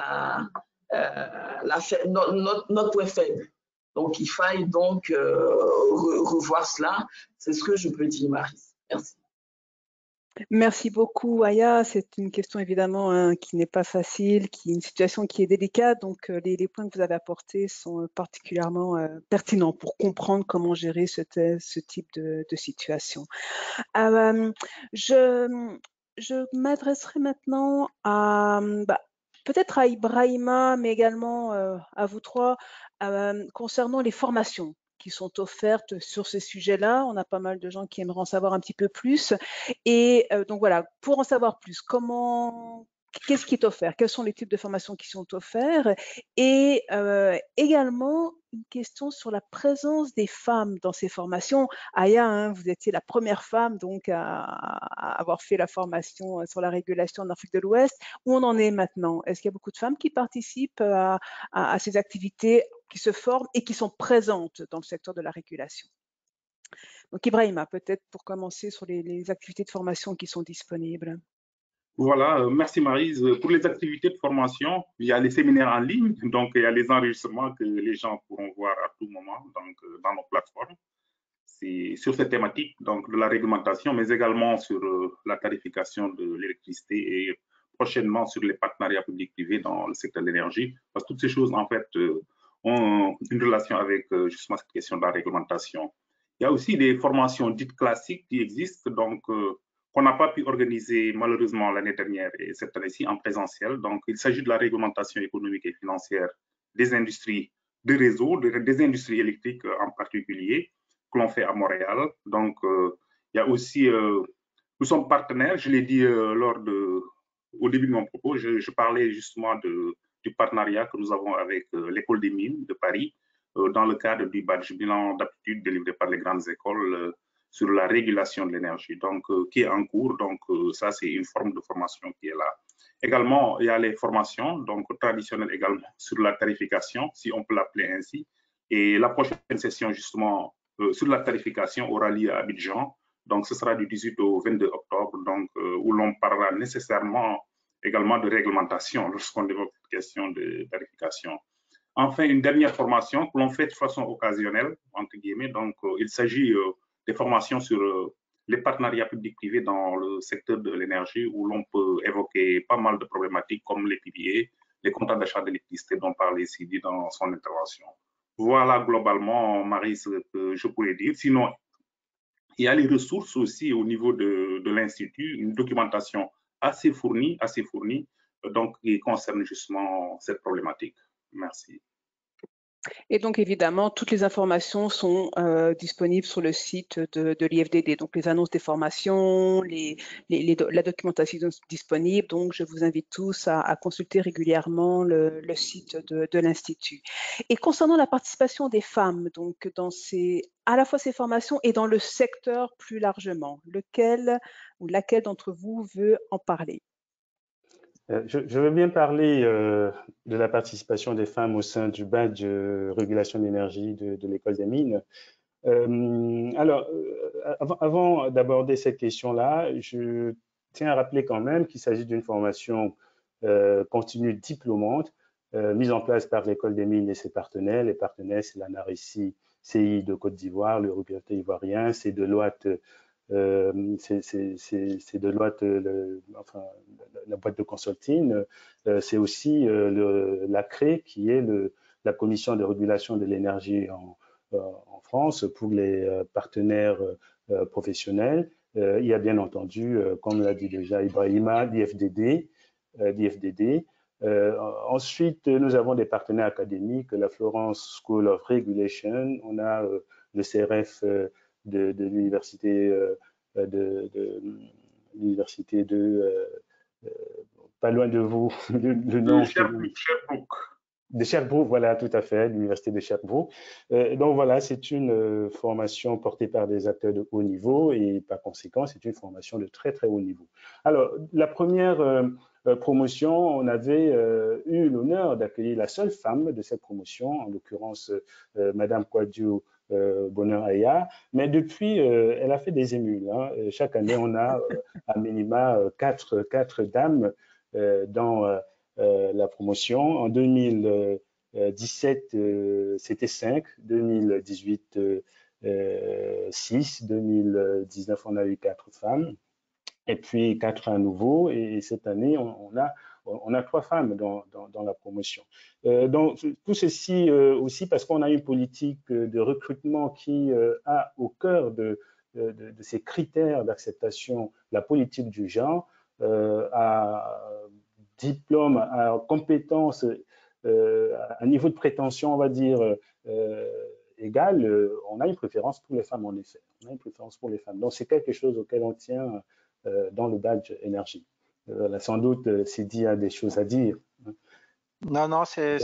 notre point faible. Donc, il faille donc revoir cela. C'est ce que je peux dire, Marie. Merci. Merci beaucoup, Aya. C'est une question évidemment qui n'est pas facile, une situation qui est délicate. Donc, les points que vous avez apportés sont particulièrement pertinents pour comprendre comment gérer ce type de situation. Je m'adresserai maintenant à peut-être à Ibrahima, mais également à vous trois, concernant les formations qui sont offertes sur ces sujets-là. On a pas mal de gens qui aimeraient en savoir un petit peu plus. Et donc voilà, pour en savoir plus, qu'est-ce qui est offert? Quels sont les types de formations qui sont offerts? Et également, une question sur la présence des femmes dans ces formations. Aya, vous étiez la première femme donc à avoir fait la formation sur la régulation en Afrique de l'Ouest. Où on en est maintenant? Est-ce qu'il y a beaucoup de femmes qui participent à ces activités, qui se forment et qui sont présentes dans le secteur de la régulation? Donc, Ibrahima, peut-être pour commencer sur les activités de formation qui sont disponibles. Voilà, merci Maryse. Pour les activités de formation, il y a les séminaires en ligne, donc il y a les enregistrements que les gens pourront voir à tout moment donc, dans nos plateformes. C'est sur cette thématique donc, de la réglementation, mais également sur la tarification de l'électricité et prochainement sur les partenariats publics-privés dans le secteur de l'énergie, parce que toutes ces choses, en fait, ont une relation avec justement cette question de la réglementation. Il y a aussi des formations dites classiques qui existent, donc qu'on n'a pas pu organiser malheureusement l'année dernière et cette année-ci en présentiel. Donc, il s'agit de la réglementation économique et financière des industries de réseau, des industries électriques en particulier, que l'on fait à Montréal. Donc, il y a aussi, nous sommes partenaires, je l'ai dit au début de mon propos, je parlais justement du partenariat que nous avons avec l'École des mines de Paris, dans le cadre du badge bilan d'aptitude délivré par les grandes écoles sur la régulation de l'énergie, donc qui est en cours. Donc, ça, c'est une forme de formation qui est là. Également, il y a les formations, donc traditionnelles également, sur la tarification, si on peut l'appeler ainsi. Et la prochaine session, justement, sur la tarification aura lieu à Abidjan. Donc, ce sera du 18 au 22 octobre, donc, où l'on parlera nécessairement également de réglementation lorsqu'on évoque cette question de tarification. Enfin, une dernière formation que l'on fait de façon occasionnelle, entre guillemets. Donc, il s'agit des formations sur les partenariats publics-privés dans le secteur de l'énergie, où l'on peut évoquer pas mal de problématiques comme les PPA, les contrats d'achat d'électricité dont parlait Sidi dans son intervention. Voilà globalement, Marie, ce que je pourrais dire. Sinon, il y a les ressources aussi au niveau de l'Institut, une documentation assez fournie, donc qui concerne justement cette problématique. Merci. Et donc, évidemment, toutes les informations sont disponibles sur le site de l'IFDD. Donc, les annonces des formations, la documentation disponible. Donc, je vous invite tous à consulter régulièrement le site de l'Institut. Et concernant la participation des femmes, donc, à la fois ces formations et dans le secteur plus largement, lequel ou laquelle d'entre vous veut en parler? Je veux bien parler de la participation des femmes au sein du badge régulation de l'énergie de l'École des mines. Avant d'aborder cette question-là, je tiens à rappeler quand même qu'il s'agit d'une formation continue diplômante mise en place par l'École des mines et ses partenaires. Les partenaires, c'est l'ANARICI CI de Côte d'Ivoire, le regretté ivoirien, c'est Deloitte, c'est Deloitte, enfin, la boîte de consulting. C'est aussi l'ACRE, qui est la commission de régulation de l'énergie en France pour les partenaires professionnels. Il y a bien entendu, comme l'a dit déjà Ibrahima, l'IFDD. Ensuite, nous avons des partenaires académiques, la Florence School of Regulation, on a le CRF de l'université pas loin de vous, le nom. Sherbrooke. De Sherbrooke, voilà, tout à fait, l'université de Sherbrooke. Donc voilà, c'est une formation portée par des acteurs de haut niveau et par conséquent, c'est une formation de très, très haut niveau. Alors, la première promotion, on avait eu l'honneur d'accueillir la seule femme de cette promotion, en l'occurrence Madame Kwadjo Bonheur Aya, mais depuis, elle a fait des émules. Hein. Chaque année, on a à minima quatre dames dans la promotion. En 2017, c'était 5, 2018, 6, 2019, on a eu 4 femmes, et puis 4 à nouveau, et cette année, on a 3 femmes dans la promotion. Donc, tout ceci aussi parce qu'on a une politique de recrutement qui a au cœur de ces critères d'acceptation la politique du genre, à diplôme, à compétences, à niveau de prétention, on va dire, égal, on a une préférence pour les femmes, en effet. On a une préférence pour les femmes. Donc, c'est quelque chose auquel on tient dans le badge énergie. Sans doute, Sidi a des choses à dire. Non, c'est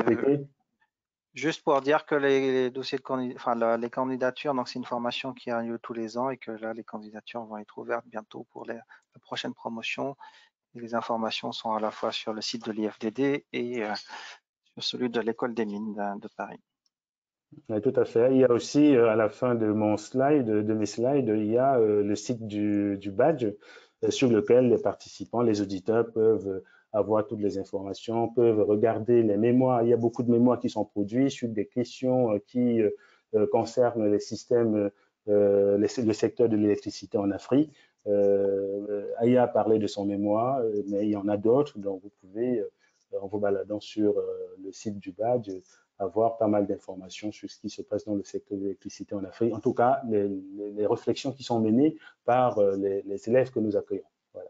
juste pour dire que les dossiers de les candidatures, donc c'est une formation qui a lieu tous les ans et que là, les candidatures vont être ouvertes bientôt pour la prochaine promotion. Et les informations sont à la fois sur le site de l'IFDD et sur celui de l'École des mines de Paris. Oui, tout à fait. Il y a aussi, à la fin de mes slides, il y a le site du badge sur lequel les participants, les auditeurs peuvent avoir toutes les informations, peuvent regarder les mémoires. Il y a beaucoup de mémoires qui sont produits sur des questions qui concernent les systèmes, le secteur de l'électricité en Afrique. Aya a parlé de son mémoire, mais il y en a d'autres, donc vous pouvez, en vous baladant sur le site du badge, avoir pas mal d'informations sur ce qui se passe dans le secteur de l'électricité en Afrique. En tout cas, les réflexions qui sont menées par les élèves que nous accueillons. Voilà.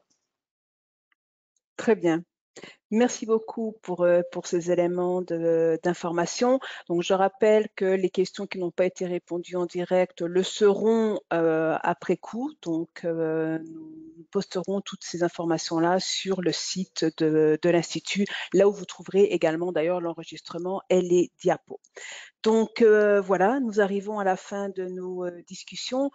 Très bien. Merci beaucoup pour ces éléments d'information. Donc, je rappelle que les questions qui n'ont pas été répondues en direct le seront après coup. Donc, nous posterons toutes ces informations-là sur le site de l'Institut, là où vous trouverez également d'ailleurs l'enregistrement et les diapos. Donc voilà, nous arrivons à la fin de nos discussions.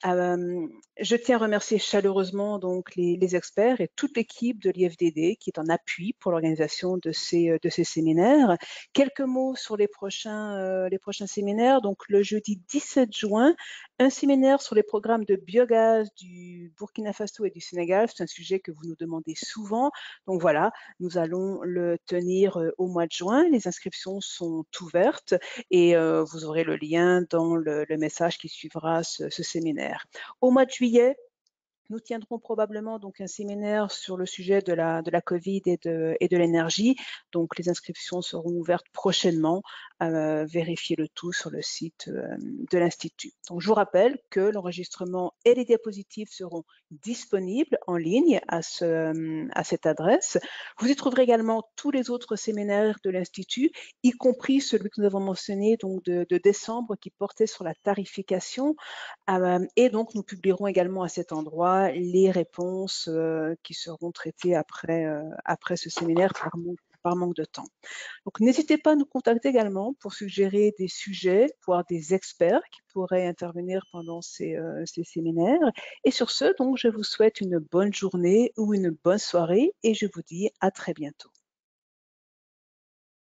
Je tiens à remercier chaleureusement donc les experts et toute l'équipe de l'IFDD qui est en appui pour l'organisation de ces séminaires. Quelques mots sur les prochains séminaires. Donc le jeudi 17 juin, un séminaire sur les programmes de biogaz du Burkina Faso et du Sénégal. C'est un sujet que vous nous demandez souvent. Donc voilà, nous allons le tenir au mois de juin. Les inscriptions sont ouvertes et vous aurez le lien dans le message qui suivra ce séminaire. Au mois de juillet, Nous tiendrons probablement donc un séminaire sur le sujet de la Covid et de l'énergie. Donc les inscriptions seront ouvertes prochainement. Vérifiez le tout sur le site de l'Institut. Donc je vous rappelle que l'enregistrement et les diapositives seront disponibles en ligne à cette adresse. Vous y trouverez également tous les autres séminaires de l'Institut, y compris celui que nous avons mentionné donc de décembre qui portait sur la tarification. Et donc, nous publierons également à cet endroit les réponses qui seront traitées après ce séminaire par manque de temps. Donc, n'hésitez pas à nous contacter également pour suggérer des sujets, voire des experts qui pourraient intervenir pendant ces séminaires. Et sur ce, donc, je vous souhaite une bonne journée ou une bonne soirée et je vous dis à très bientôt.